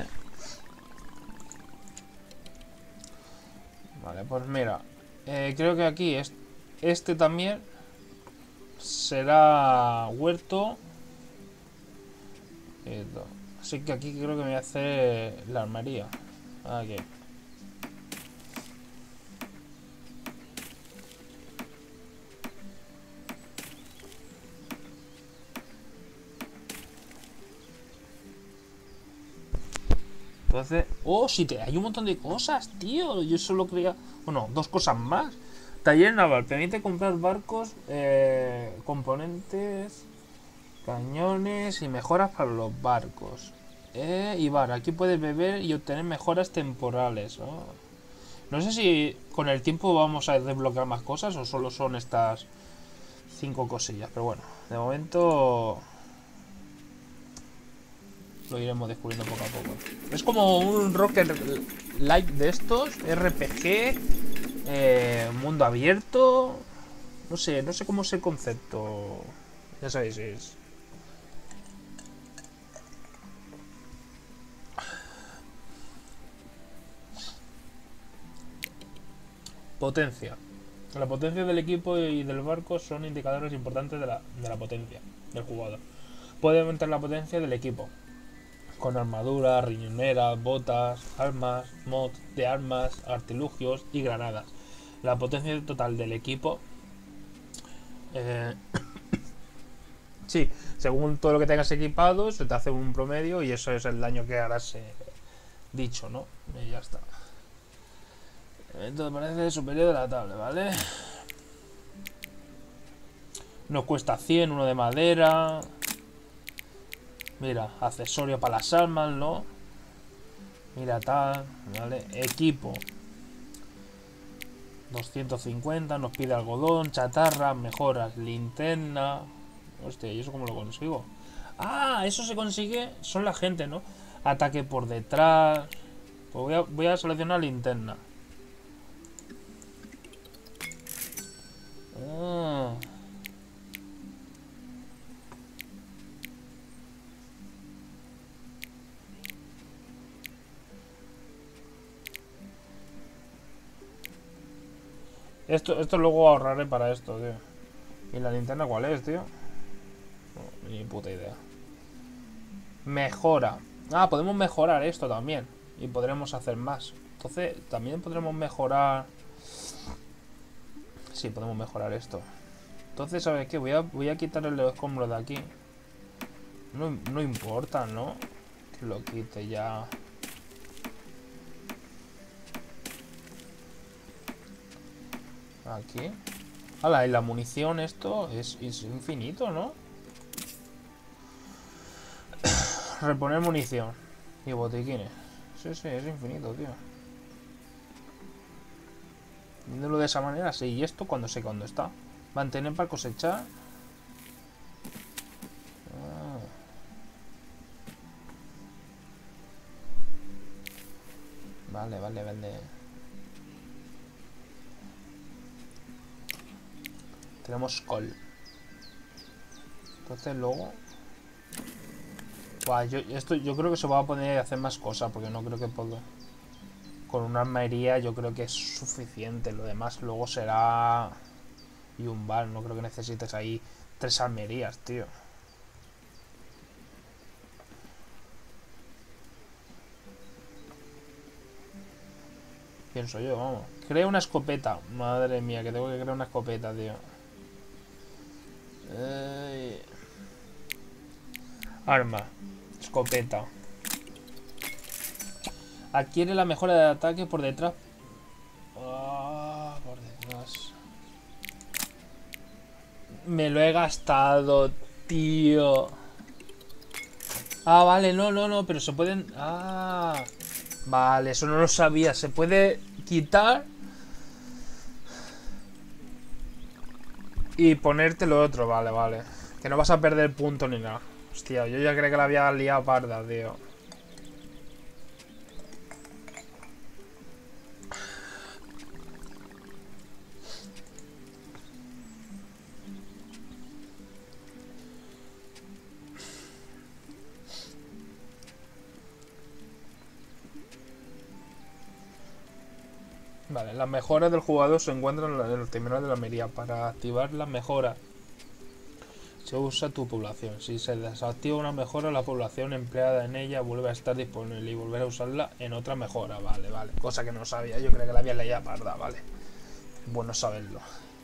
Vale, pues mira. Creo que aquí este también será huerto. Así que aquí creo que me voy a hacer la armería. Aquí. Entonces... oh, sí, hay un montón de cosas, tío. Yo solo creía... bueno, dos cosas más. Taller naval. Permite comprar barcos, componentes, cañones y mejoras para los barcos. Y bar. Aquí puedes beber y obtener mejoras temporales. Oh. No sé si con el tiempo vamos a desbloquear más cosas o solo son estas 5 cosillas. Pero bueno, de momento... lo iremos descubriendo poco a poco. Es como un Rocket Like de estos, RPG, mundo abierto. No sé cómo es el concepto. Ya sabéis, es... potencia. La potencia del equipo y del barco son indicadores importantes de la potencia del jugador. Puede aumentar la potencia del equipo con armadura, riñoneras, botas, armas, mods de armas, artilugios y granadas. La potencia total del equipo, sí, según todo lo que tengas equipado, se te hace un promedio y eso es el daño que harás dicho, ¿no? Y ya está. Esto parece superior de la tabla, ¿vale? Nos cuesta 100, uno de madera. Mira, accesorios para las armas, ¿no? Mira tal, ¿vale? Equipo 250, nos pide algodón, chatarra, mejoras, linterna. Hostia, ¿y eso cómo lo consigo? Ah, eso se consigue, son la gente, ¿no? Ataque por detrás. Pues voy a seleccionar linterna. Ah. Esto luego ahorraré para esto, tío. ¿Y la linterna cuál es, tío? No, ni puta idea. Mejora. Ah, podemos mejorar esto también. Y podremos hacer más. Entonces, también podremos mejorar... Sí, podemos mejorar esto. Entonces, ¿sabes qué? Voy a quitar el escombro de aquí. No importa, ¿no? Que lo quite ya. Aquí. Hala, y la munición esto es infinito, ¿no? Reponer munición. Y botiquines. Sí, es infinito, tío. Viéndolo de esa manera, sí. ¿Y esto cuando sé cuándo está? Mantener para cosechar. Ah. Vale. Tenemos col. Entonces luego... Buah, yo creo que se va a poner a hacer más cosas, porque no creo que puedo. Con una armería yo creo que es suficiente. Lo demás luego será... Y un bar, no creo que necesites ahí 3 armerías, tío. Pienso yo, vamos. Crea una escopeta. Madre mía, que tengo que crear una escopeta, tío. Arma. Escopeta. Adquiere la mejora de ataque por detrás. Ah, por detrás. Me lo he gastado, tío. Ah, vale, no, pero se pueden... Ah, vale, eso no lo sabía. Se puede quitar y ponerte lo otro, vale. Que no vas a perder punto ni nada. Hostia, yo ya creía que la había liado parda, tío. Vale, las mejoras del jugador se encuentran en el terminal de la armería. Para activar las mejoras se usa tu población. Si se desactiva una mejora, la población empleada en ella vuelve a estar disponible y volver a usarla en otra mejora. Vale. Cosa que no sabía. Yo creo que la había leído parda, vale. Bueno saberlo.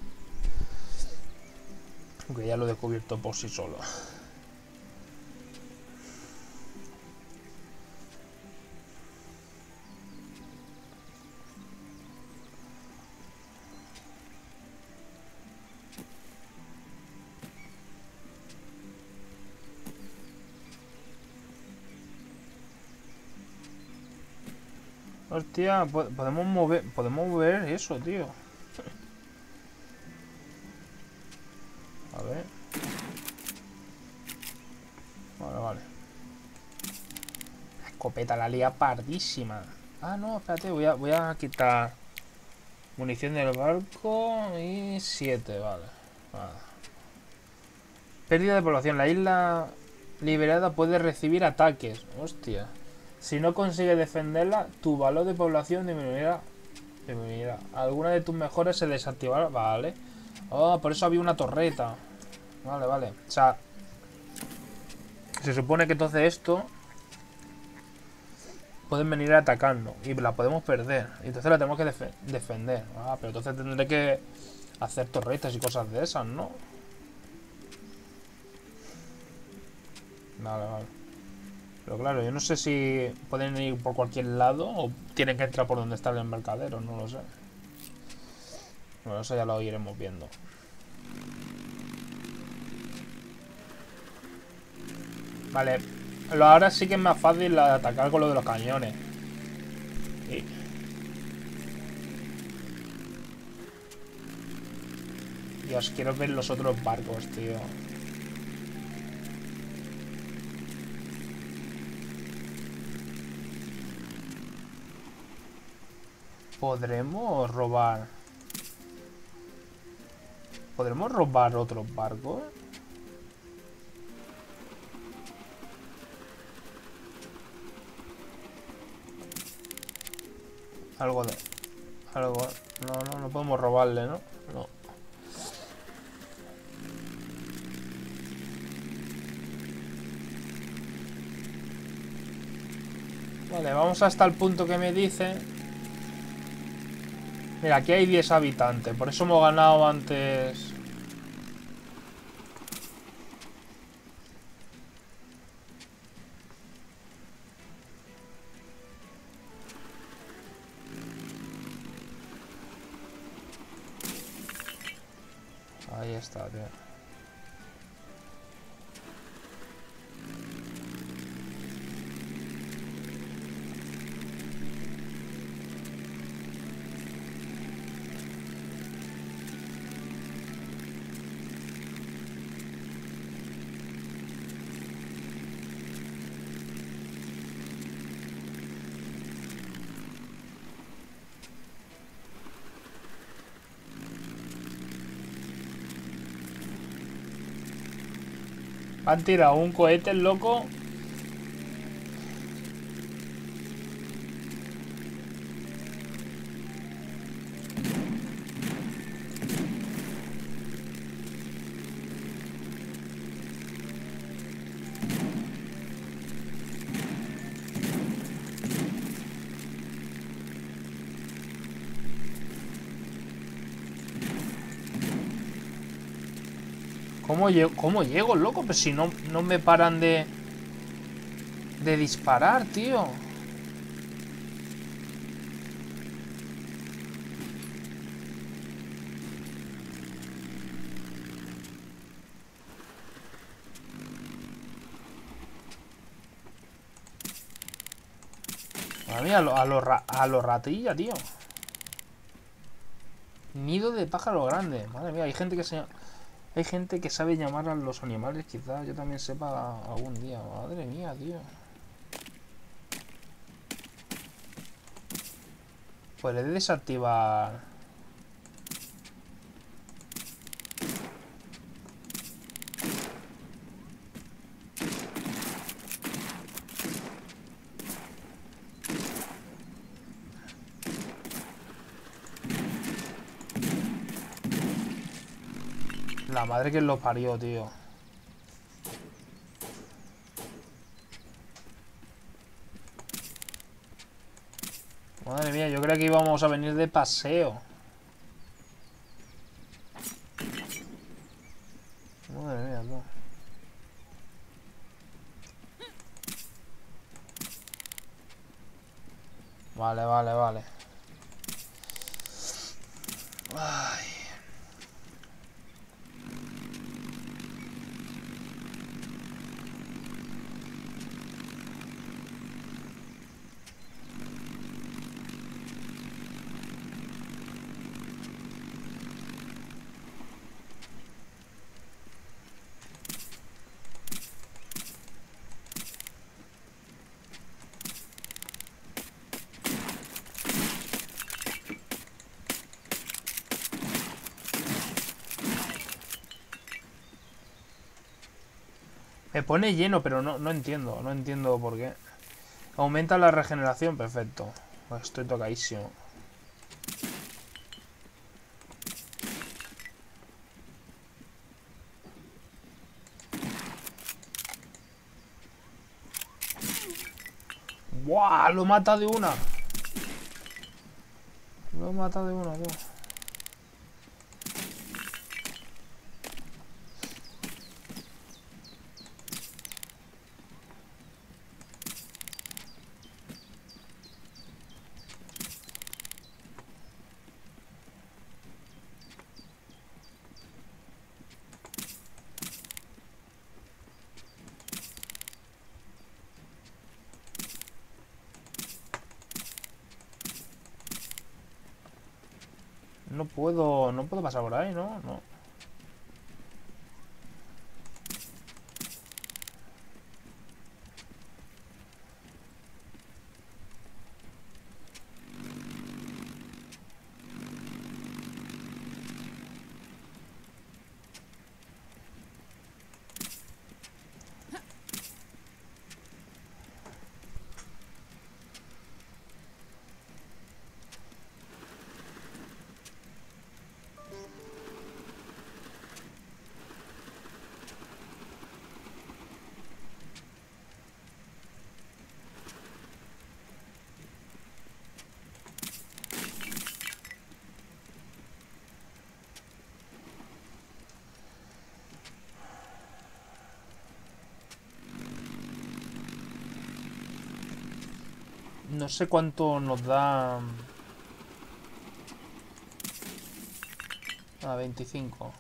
Aunque ya lo he descubierto por sí solo. Hostia, podemos mover eso, tío. A ver. Vale. La escopeta la lía pardísima. Ah, no, espérate, voy a quitar munición del barco y 7, vale. Pérdida de población. La isla liberada puede recibir ataques. Hostia. Si no consigues defenderla, tu valor de población disminuirá Mira, alguna de tus mejoras se desactivará. Vale. Oh, por eso había una torreta. Vale, vale. O sea, se supone que entonces esto pueden venir atacando y la podemos perder. Y entonces la tenemos que defender. Ah, pero entonces tendré que hacer torretas y cosas de esas, ¿no? Vale, vale. Pero claro, yo no sé si pueden ir por cualquier lado o tienen que entrar por donde está el embarcadero, no lo sé. Bueno, eso ya lo iremos viendo. Vale, ahora sí que es más fácil atacar con lo de los cañones. Y... Dios, quiero ver los otros barcos, tío. ¿Podremos robar? ¿Podremos robar otros barcos? Algo de... Algo... No podemos robarle, ¿no? No. Vale, vamos hasta el punto que me dice. Mira, aquí hay 10 habitantes. Por eso hemos ganado antes. Ahí está, tío. Han tirado un cohete, loco. ¿Cómo llego, loco? Pero si no me paran de disparar, tío. Madre mía, a lo ratilla, tío. Nido de pájaro grande. Madre mía, hay gente que sabe llamar a los animales, quizás yo también sepa algún día. Madre mía, tío. Puede desactivar. La madre que lo parió, tío. Madre mía, yo creo que íbamos a venir de paseo. Madre mía, tío. Vale, vale, vale. Ay. Me pone lleno, pero no entiendo. No entiendo por qué. Aumenta la regeneración, perfecto. Pues estoy tocadísimo. ¡Buah! Lo mata de una. Lo mata de una, tío. No puedo pasar por ahí, ¿no? No. No sé cuánto nos da. A 25.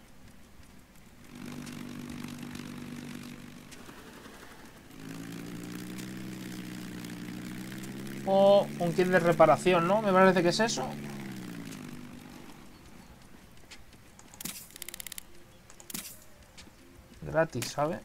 O un kit de reparación, ¿no? Me parece que es eso. Gratis, ¿sabe?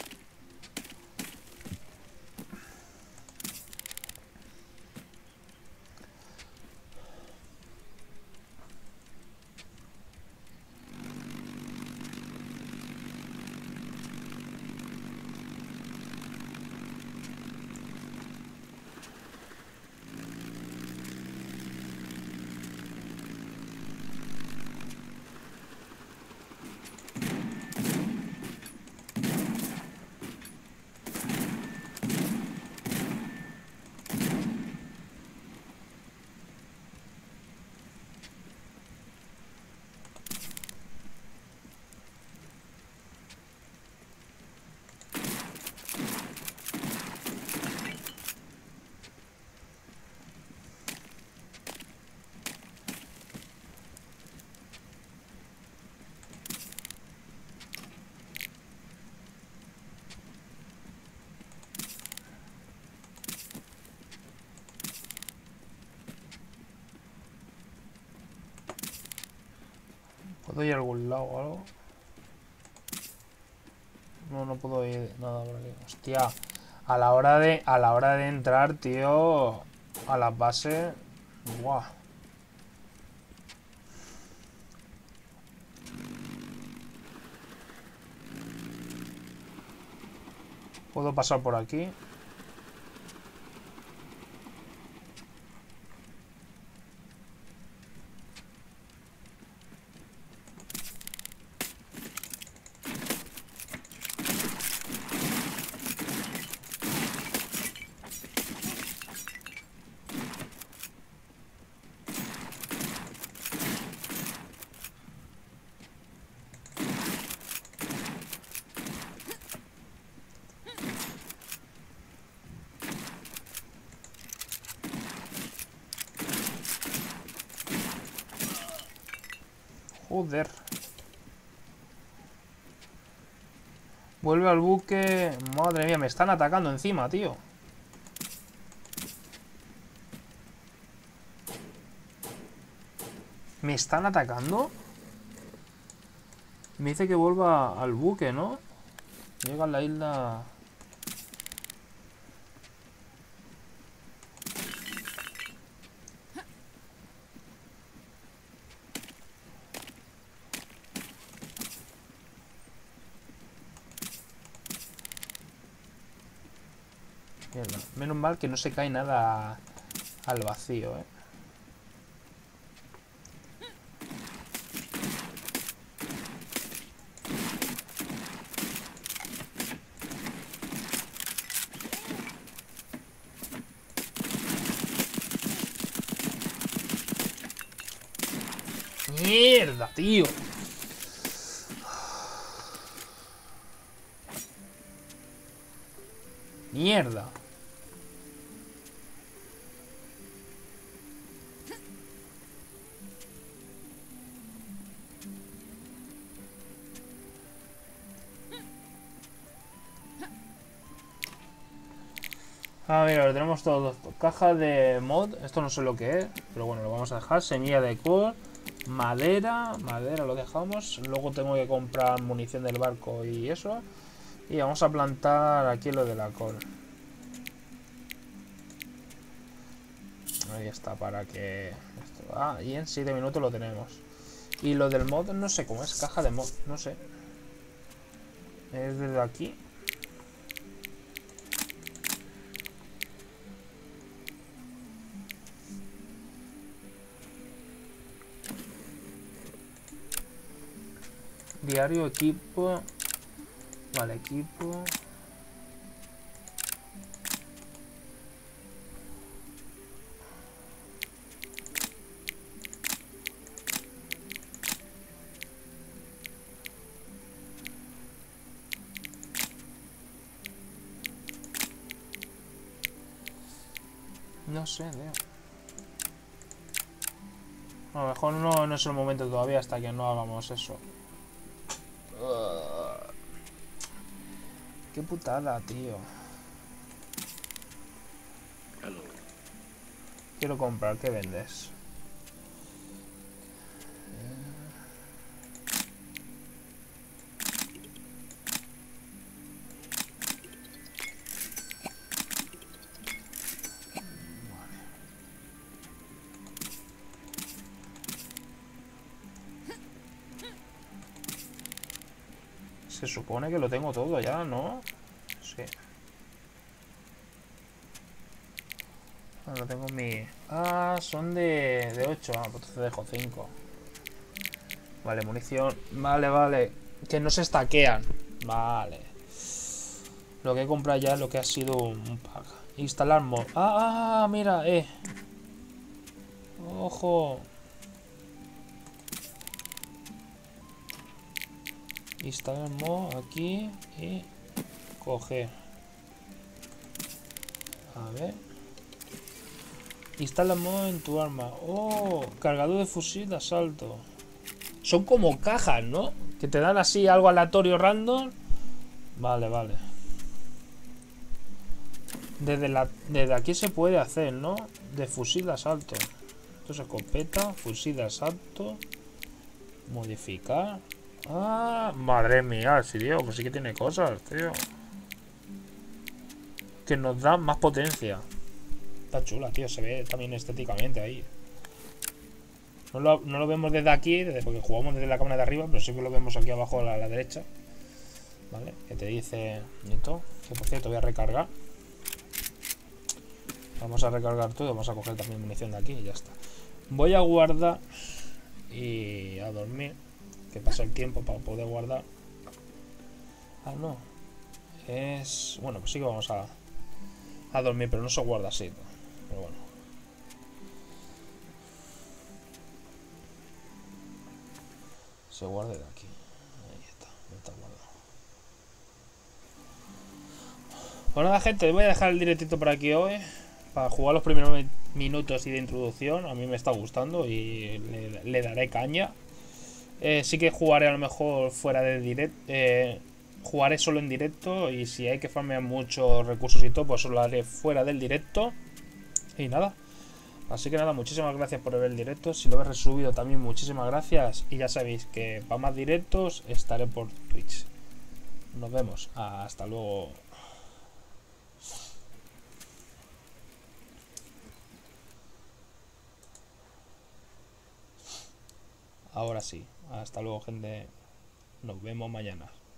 ¿Puedo ir a algún lado o algo? No, no puedo ir nada por aquí. Hostia, a la hora de entrar, tío, a las bases. Buah. Puedo pasar por aquí. Joder. Vuelve al buque. Madre mía, me están atacando encima, tío. ¿Me están atacando? Me dice que vuelva al buque, ¿no? Llega a la isla... Mierda. Menos mal que no se cae nada al vacío, ¿eh? Mierda, tío. Mierda. Ah, mira, lo tenemos todo. Caja de mod. Esto no sé lo que es, pero bueno, lo vamos a dejar. Semilla de core. Madera. Madera lo dejamos. Luego tengo que comprar munición del barco y eso. Y vamos a plantar aquí lo de la core. Ahí está, para que... y en 7 minutos lo tenemos. Y lo del mod, no sé cómo es. Caja de mod, no sé. Es desde aquí. Diario, equipo. Vale, equipo. No sé, tío. A lo mejor no es el momento todavía hasta que no hagamos eso. Qué putada, tío. Quiero comprar, ¿qué vendes? Se supone que lo tengo todo ya, ¿no? Sí. Ahora tengo mi... Ah, son de 8. Ah, pues entonces dejo 5. Vale, munición. Vale, vale. Que no se estaquean. Vale. Lo que he comprado ya es lo que ha sido un pack. Instalar mod. Mira, Ojo. Instalar mod aquí y coger. A ver. Instala mod en tu arma. Oh, cargador de fusil de asalto. Son como cajas, ¿no? Que te dan así algo aleatorio random. Vale, vale. Desde aquí se puede hacer, ¿no? De fusil de asalto. Esto es escopeta, fusil de asalto. Modificar. Ah, madre mía, sí, tío. Pues sí que tiene cosas, tío. Que nos da más potencia. Está chula, tío. Se ve también estéticamente ahí. No lo vemos desde aquí, porque jugamos desde la cámara de arriba, pero sí que lo vemos aquí abajo a la derecha. ¿Vale? Que te dice esto. Que por cierto voy a recargar. Vamos a recargar todo. Vamos a coger también munición de aquí y ya está. Voy a guardar y a dormir. Que pase el tiempo para poder guardar. Ah, no. Es... Bueno, pues sí que vamos a dormir, pero no se guarda así. Pero bueno. Se guarde de aquí. Ahí está. Está guardado. Pues nada, gente. Voy a dejar el directito por aquí hoy. Para jugar los primeros minutos y de introducción. A mí me está gustando y le daré caña. Sí que jugaré a lo mejor fuera de directo. Jugaré solo en directo. Y si hay que farmear muchos recursos y todo, pues lo haré fuera del directo. Y nada. Así que nada, muchísimas gracias por ver el directo. Si lo ves resubido también muchísimas gracias. Y ya sabéis que para más directos estaré por Twitch. Nos vemos. Hasta luego. Ahora sí. Hasta luego, gente. Nos vemos mañana.